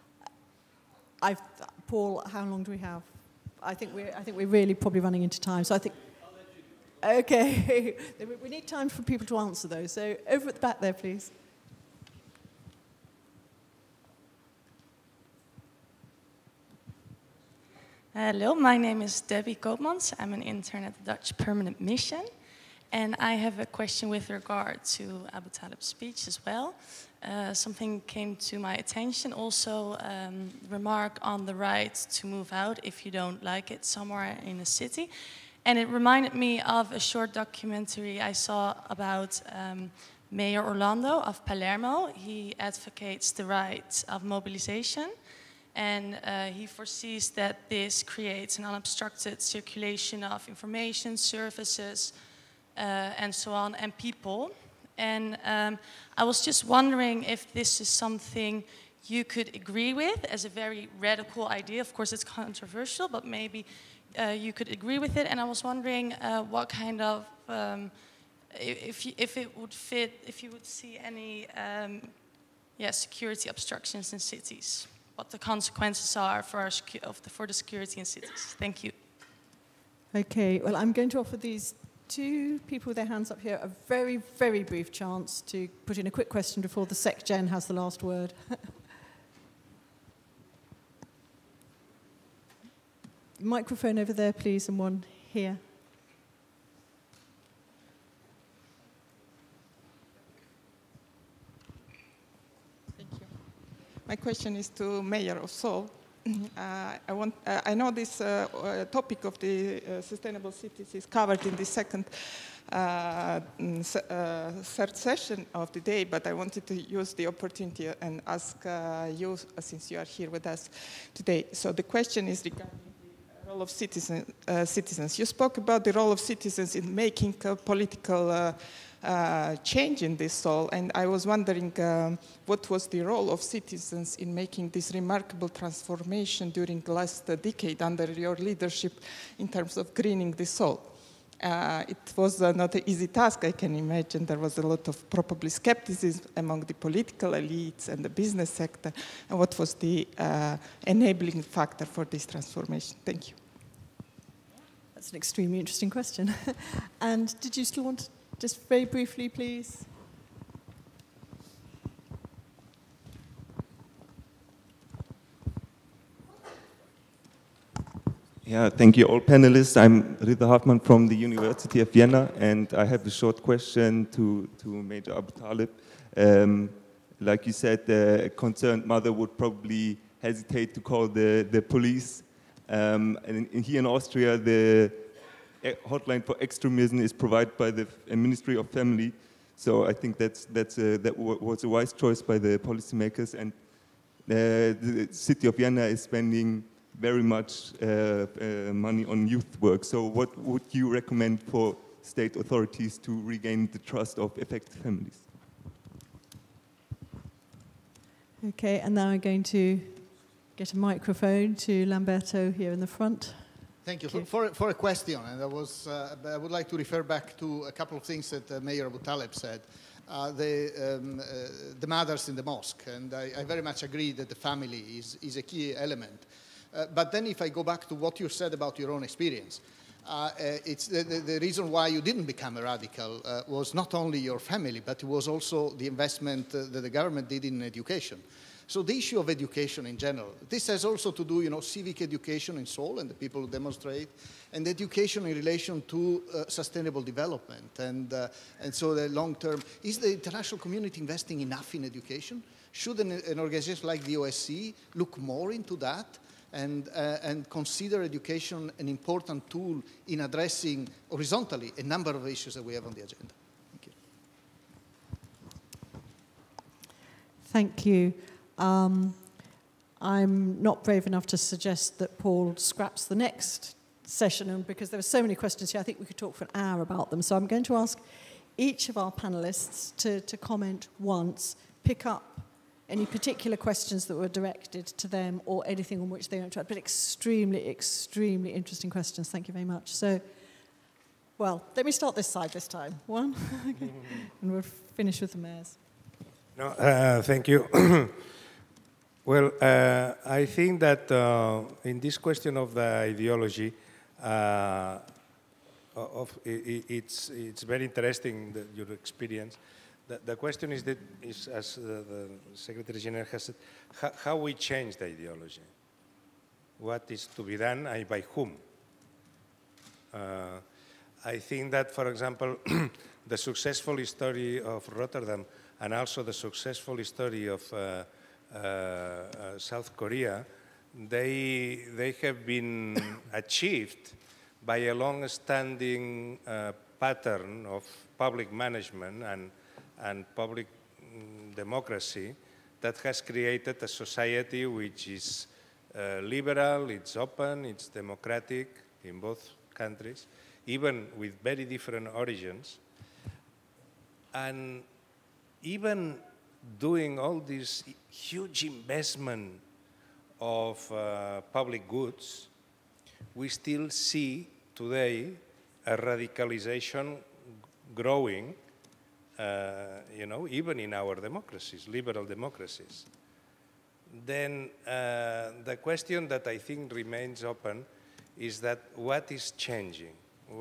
Paul, how long do we have? I think we're really probably running into time. So I think. Okay, we need time for people to answer those. So over at the back there, please. Hello, my name is Debbie Koopmans. I'm an intern at the Dutch Permanent Mission. And I have a question with regard to Aboutaleb's speech as well. Something came to my attention, also remark on the right to move out if you don't like it somewhere in a city. And it reminded me of a short documentary I saw about Mayor Orlando of Palermo. He advocates the right of mobilization. And he foresees that this creates an unobstructed circulation of information, services, and so on, and people. And I was just wondering if this is something you could agree with as a very radical idea. Of course, it's controversial, but maybe you could agree with it. And I was wondering what kind of, if it would fit, if you would see any security obstructions in cities, what the consequences are for the security in cities. Thank you. Okay, well, I'm going to offer these two people with their hands up here a very, very brief chance to put in a quick question before the Sec Gen has the last word. Microphone over there, please, and one here. Thank you. My question is to Mayor of Seoul. I know this topic of the sustainable cities is covered in the third session of the day, but I wanted to use the opportunity and ask you, since you are here with us today. So the question is regarding the role of citizens. You spoke about the role of citizens in making a political change in this Seoul, and I was wondering what was the role of citizens in making this remarkable transformation during the last decade under your leadership in terms of greening the Seoul. It was not an easy task, I can imagine. There was a lot of probably skepticism among the political elites and the business sector. And what was the enabling factor for this transformation? Thank you. That's an extremely interesting question. And did you still want to just very briefly, please? Yeah, thank you all panelists. I'm Rita Hoffmann from the University of Vienna, and I have a short question to Major Aboutaleb. Like you said, a concerned mother would probably hesitate to call the police. And here in Austria, the hotline for extremism is provided by the Ministry of Family. So I think that was a wise choice by the policymakers. And the city of Vienna is spending very much money on youth work. So what would you recommend for state authorities to regain the trust of affected families? Okay, and now I'm going to get a microphone to Lamberto here in the front. Thank you. For a question, and I would like to refer back to a couple of things that Mayor Aboutaleb said. The mothers in the mosque, and I very much agree that the family is a key element. But then if I go back to what you said about your own experience, it's the reason why you didn't become a radical was not only your family, but it was also the investment that the government did in education. So the issue of education in general, this has also to do, civic education in Seoul and the people who demonstrate, and education in relation to sustainable development. And so the long term, is the international community investing enough in education? Should an organization like the OSCE look more into that and consider education an important tool in addressing horizontally a number of issues that we have on the agenda? Thank you. Thank you. I'm not brave enough to suggest that Paul scraps the next session, and because there are so many questions here, I think we could talk for an hour about them. So I'm going to ask each of our panelists to comment once, pick up any particular questions that were directed to them or anything on which they want to add, but extremely, extremely interesting questions. Thank you very much. So, well, let me start this side this time. One, okay. And we'll finish with the mayors. No, thank you. Well, I think that in this question of the ideology, it's very interesting your experience. The question is, as the Secretary General has said, how we change the ideology. What is to be done and by whom? I think that, for example, the successful story of Rotterdam and also the successful story of South Korea, they have been achieved by a long-standing pattern of public management and public democracy that has created a society which is liberal, it's open, it's democratic in both countries, even with very different origins. And even doing all this huge investment of public goods, we still see today a radicalization growing, even in our democracies, liberal democracies. Then the question that I think remains open is that what is changing?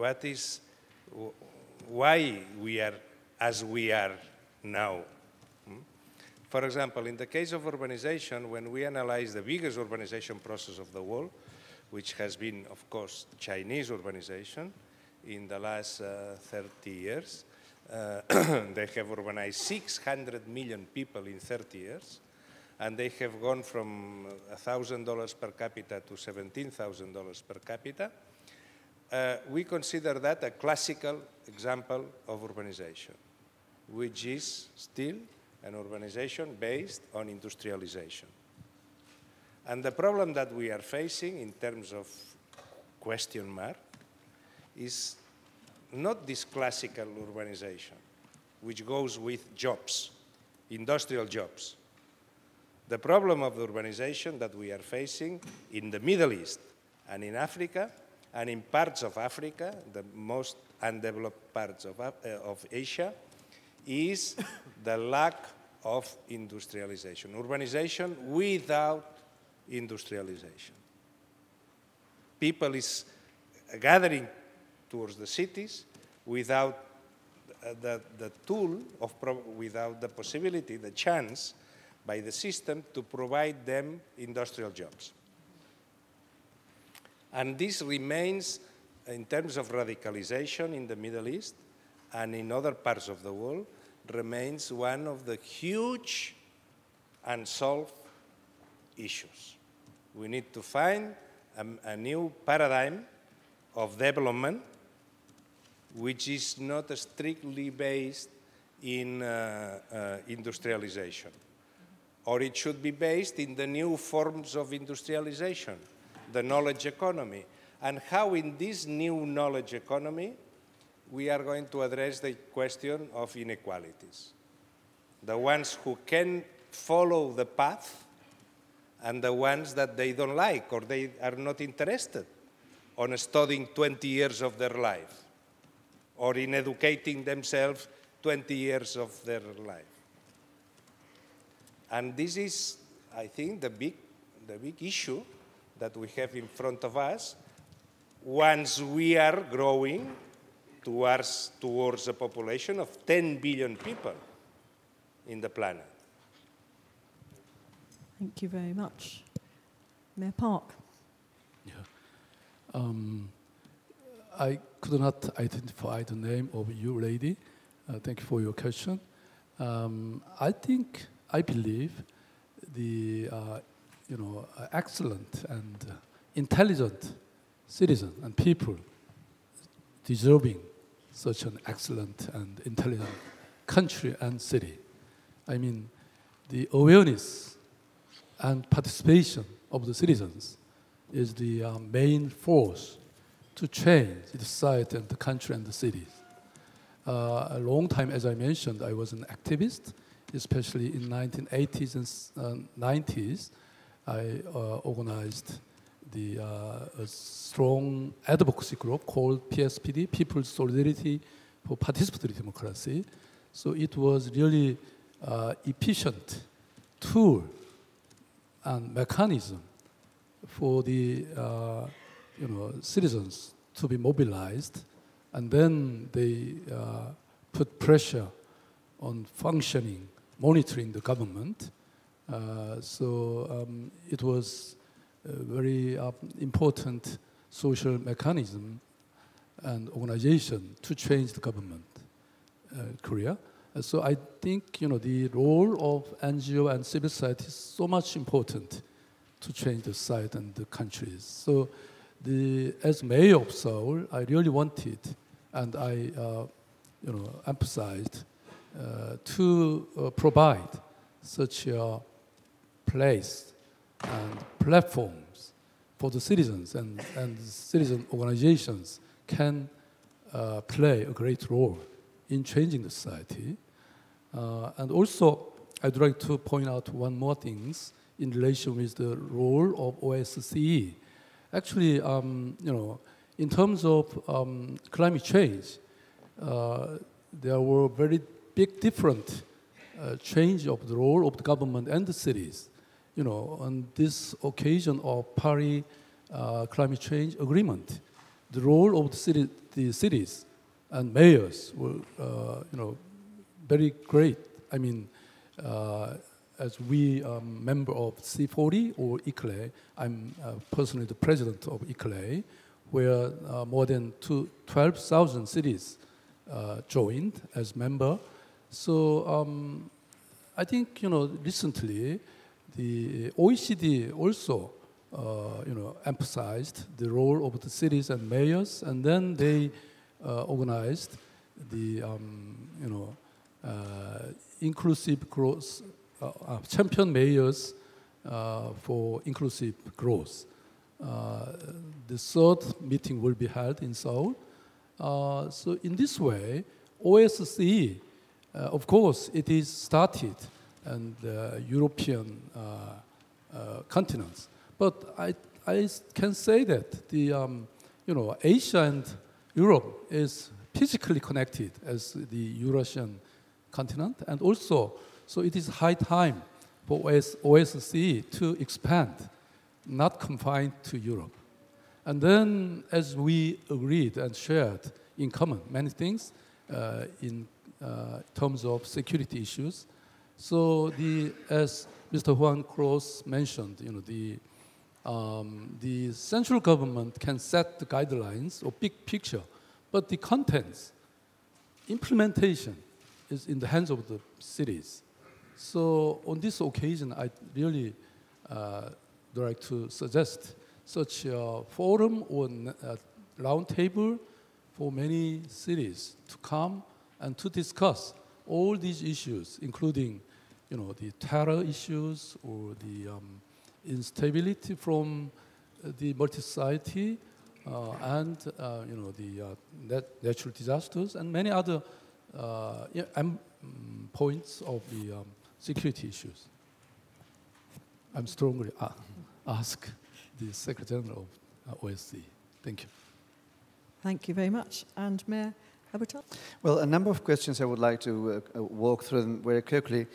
Why we are as we are now? For example, in the case of urbanization, when we analyze the biggest urbanization process of the world, which has been, of course, Chinese urbanization in the last 30 years, they have urbanized 600 million people in 30 years, and they have gone from $1,000 per capita to $17,000 per capita. We consider that a classical example of urbanization, which is still an urbanization based on industrialization. And the problem that we are facing in terms of question mark is not this classical urbanization, which goes with jobs, industrial jobs. The problem of the urbanization that we are facing in the Middle East and in Africa, and in parts of Africa, the most undeveloped parts of Asia, is the lack of industrialization. Urbanization without industrialization. People is gathering towards the cities without the tool, without the possibility, the chance by the system to provide them industrial jobs. And this remains, in terms of radicalization in the Middle East and in other parts of the world, remains one of the huge unsolved issues. We need to find a new paradigm of development which is not strictly based in industrialization. Or it should be based in the new forms of industrialization, the knowledge economy, and how in this new knowledge economy we are going to address the question of inequalities. The ones who can follow the path and the ones that they don't like or they are not interested on studying 20 years of their life or in educating themselves 20 years of their life. And this is, I think, the big issue that we have in front of us once we are growing towards a population of 10 billion people in the planet. Thank you very much. Mayor Park. Yeah. I could not identify the name of you, lady. Thank you for your question. I believe the excellent and intelligent citizen and people deserving such an excellent and intelligent country and city. I mean, the awareness and participation of the citizens is the main force to change the society and the country and the cities. A long time, as I mentioned, I was an activist, especially in 1980s and 90s. I organized a strong advocacy group called PSPD, People's Solidarity for Participatory Democracy. So it was really efficient tool and mechanism for the citizens to be mobilized, and then they put pressure on functioning, monitoring the government. It was a very important social mechanism and organization to change the government, Korea. So I think the role of NGO and civil society is so much important to change the society and the countries. So as mayor of Seoul, I really wanted, and I emphasized to provide such a place and platforms for the citizens, and citizen organizations can play a great role in changing the society. And also, I'd like to point out one more thing in relation with the role of OSCE. Actually, in terms of climate change, there were very big different change of the role of the government and the cities. On this occasion of Paris Climate Change Agreement, the role of the cities and mayors were, very great. I mean, as we member of C40 or ICLE, I'm personally the president of ICLE, where more than 12,000 cities joined as member. So I think recently the OECD also emphasized the role of the cities and mayors, and then they organized the inclusive growth, champion mayors for inclusive growth. The third meeting will be held in Seoul. So in this way, OSCE, of course, it is started in the European continents, but I can say that the Asia and Europe is physically connected as the Eurasian continent, and also, so it is high time for OSCE to expand, not confined to Europe. And then, as we agreed and shared in common many things in terms of security issues, so as Mr. Juan Clos mentioned, the central government can set the guidelines or big picture, but the contents, implementation, is in the hands of the cities. So on this occasion, I really like to suggest such a forum or a round table for many cities to come and to discuss all these issues, including the terror issues or the instability from the multi-society and the natural disasters and many other points of the security issues. I'm strongly ask the Secretary General of OSCE. Thank you. Thank you very much. And Mayor Aboutaleb? Well, a number of questions I would like to walk through them very quickly.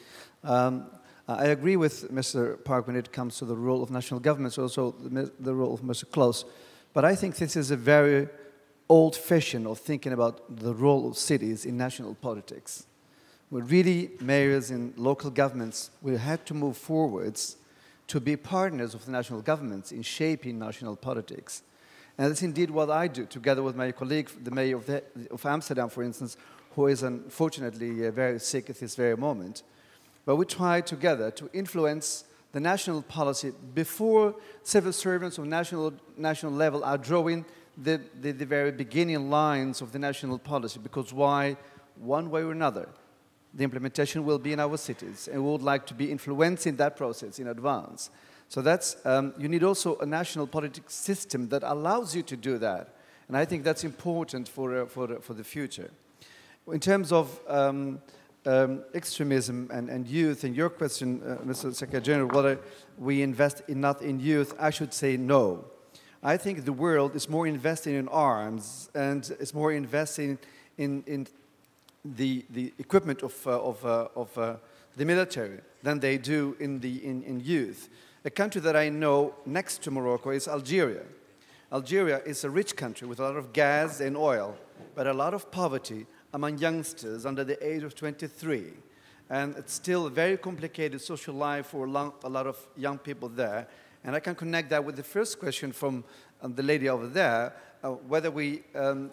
I agree with Mr. Park when it comes to the role of national governments, also the role of Mr. Clos. But I think this is a very old fashion of thinking about the role of cities in national politics. Where really mayors and local governments will have to move forwards to be partners of the national governments in shaping national politics. And that's indeed what I do, together with my colleague, the mayor of Amsterdam, for instance, who is unfortunately very sick at this very moment. But we try together to influence the national policy before civil servants of national level are drawing the very beginning lines of the national policy. Because why? One way or another, the implementation will be in our cities, and we would like to be influencing that process in advance. So that's, you need also a national politics system that allows you to do that. And I think that's important for the future. In terms of extremism and youth, and your question, Mr. Secretary General, whether we invest enough in youth, I should say no. I think the world is more investing in arms and is more investing in the equipment of the military than they do in youth. A country that I know next to Morocco is Algeria. Algeria is a rich country with a lot of gas and oil, but a lot of poverty among youngsters under the age of 23. And it's still a very complicated social life for a lot of young people there. And I can connect that with the first question from the lady over there, whether we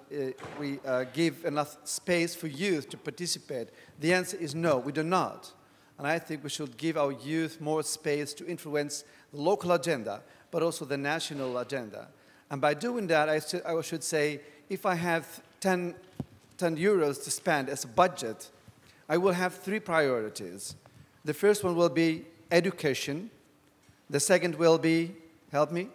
give enough space for youth to participate. The answer is no, we do not. And I think we should give our youth more space to influence the local agenda, but also the national agenda. And by doing that, I should say, if I have 10 euros to spend as a budget, I will have 3 priorities. The first one will be education. The second will be, help me?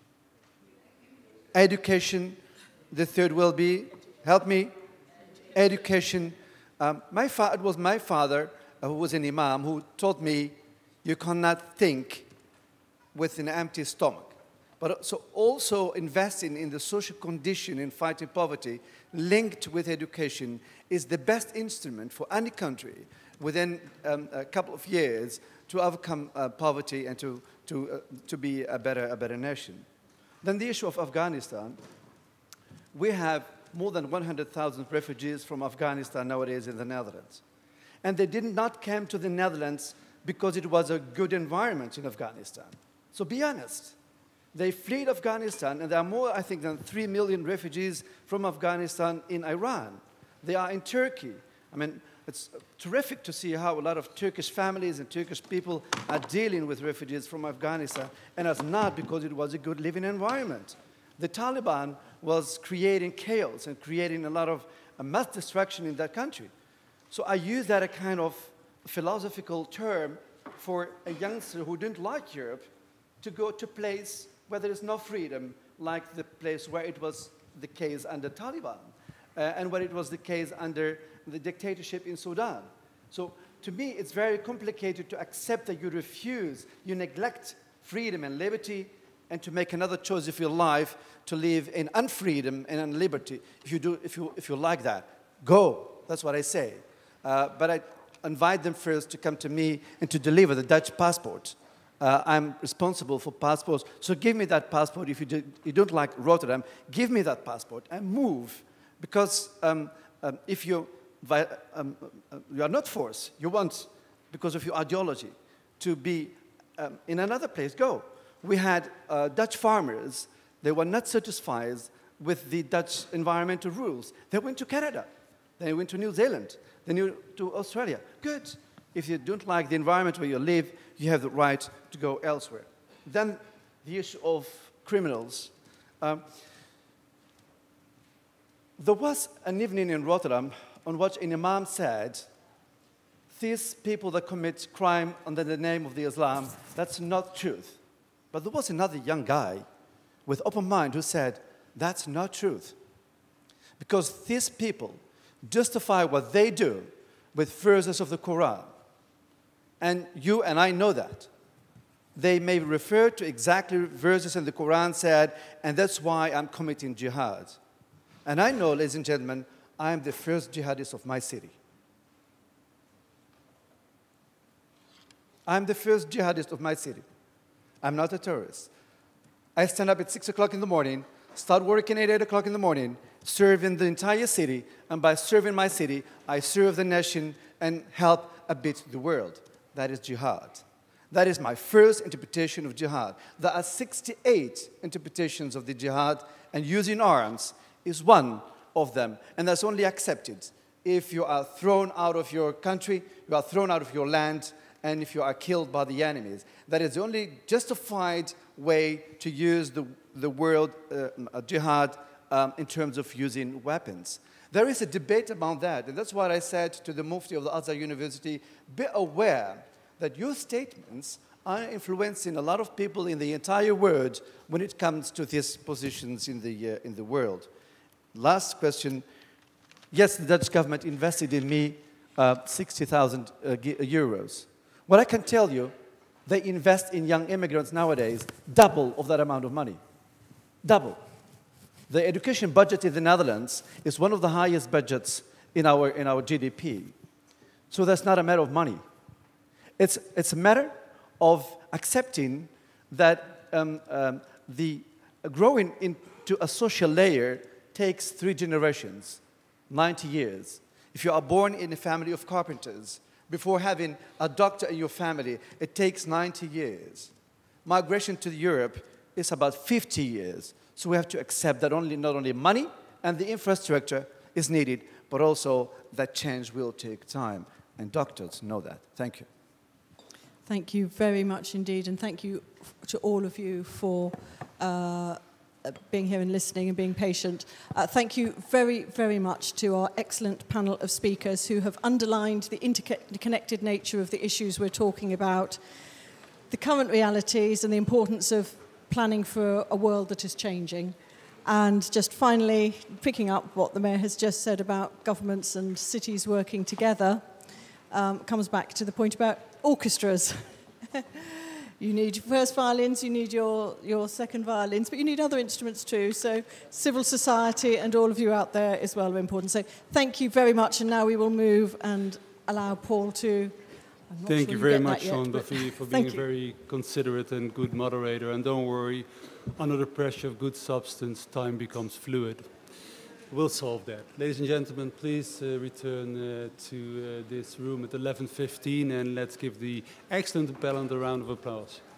Education. The third will be, help me? Education. It was my father, who was an imam, who taught me you cannot think with an empty stomach. But so also investing in the social condition in fighting poverty linked with education is the best instrument for any country within a couple of years to overcome poverty and to be a better nation. Then the issue of Afghanistan. We have more than 100,000 refugees from Afghanistan nowadays in the Netherlands. And they did not come to the Netherlands because it was a good environment in Afghanistan. So be honest. They fled Afghanistan, and there are more, I think, than 3 million refugees from Afghanistan in Iran. They are in Turkey. I mean, it's terrific to see how a lot of Turkish families and Turkish people are dealing with refugees from Afghanistan, and it's not because it was a good living environment. The Taliban was creating chaos and creating a lot of mass destruction in that country. So I use that a kind of philosophical term for a youngster who didn't like Europe to go to a place where there is no freedom, like the place where it was the case under Taliban, and where it was the case under the dictatorship in Sudan. So to me, it's very complicated to accept that you refuse, you neglect freedom and liberty, and to make another choice of your life to live in unfreedom and unliberty. If you like that, go. That's what I say. But I invite them first to come to me and to deliver the Dutch passport. I'm responsible for passports, so give me that passport. If you don't like Rotterdam, give me that passport and move. Because if you are not forced, you want, because of your ideology, to be in another place, go. We had Dutch farmers. They were not satisfied with the Dutch environmental rules. They went to Canada. They went to New Zealand. They went to Australia. Good. If you don't like the environment where you live, you have the right to go elsewhere. Then the issue of criminals. There was an evening in Rotterdam on which an imam said, these people that commit crime under the name of the Islam, that's not truth. But there was another young guy with open mind who said, that's not truth. Because these people justify what they do with verses of the Quran. And you and I know that. They may refer to exactly verses in the Quran said, and that's why I'm committing jihad. And I know, ladies and gentlemen, I am the first jihadist of my city. I'm the first jihadist of my city. I'm not a terrorist. I stand up at 6 o'clock in the morning, start working at 8 o'clock in the morning, serve in the entire city, and by serving my city, I serve the nation and help a bit the world. That is jihad. That is my first interpretation of jihad. There are 68 interpretations of the jihad, and using arms is one of them, and that's only accepted if you are thrown out of your country, you are thrown out of your land, and if you are killed by the enemies. That is the only justified way to use the word jihad in terms of using weapons. There is a debate about that, and that's what I said to the Mufti of the Azhar University, be aware that your statements are influencing a lot of people in the entire world when it comes to these positions in the world. Last question. Yes, the Dutch government invested in me 60,000 euros. What I can tell you, they invest in young immigrants nowadays double of that amount of money. Double. The education budget in the Netherlands is one of the highest budgets in our GDP. So that's not a matter of money. It's a matter of accepting that the growing into a social layer takes 3 generations, 90 years. If you are born in a family of carpenters, before having a doctor in your family, it takes 90 years. Migration to Europe is about 50 years. So we have to accept that not only money and the infrastructure is needed, but also that change will take time. And doctors know that. Thank you. Thank you very much indeed, and thank you to all of you for being here and listening and being patient. Thank you very, very much to our excellent panel of speakers who have underlined the interconnected nature of the issues we're talking about, the current realities and the importance of planning for a world that is changing. And just finally, picking up what the Mayor has just said about governments and cities working together, comes back to the point about orchestras. You need your first violins, you need your second violins, but you need other instruments too. So civil society and all of you out there as well are important. So thank you very much, and now we will move and allow Paul to... Thank you very much, Sean, for being a very considerate and good moderator. And don't worry, under the pressure of good substance, time becomes fluid. We'll solve that. Ladies and gentlemen, please return to this room at 11:15, and let's give the excellent panel a round of applause.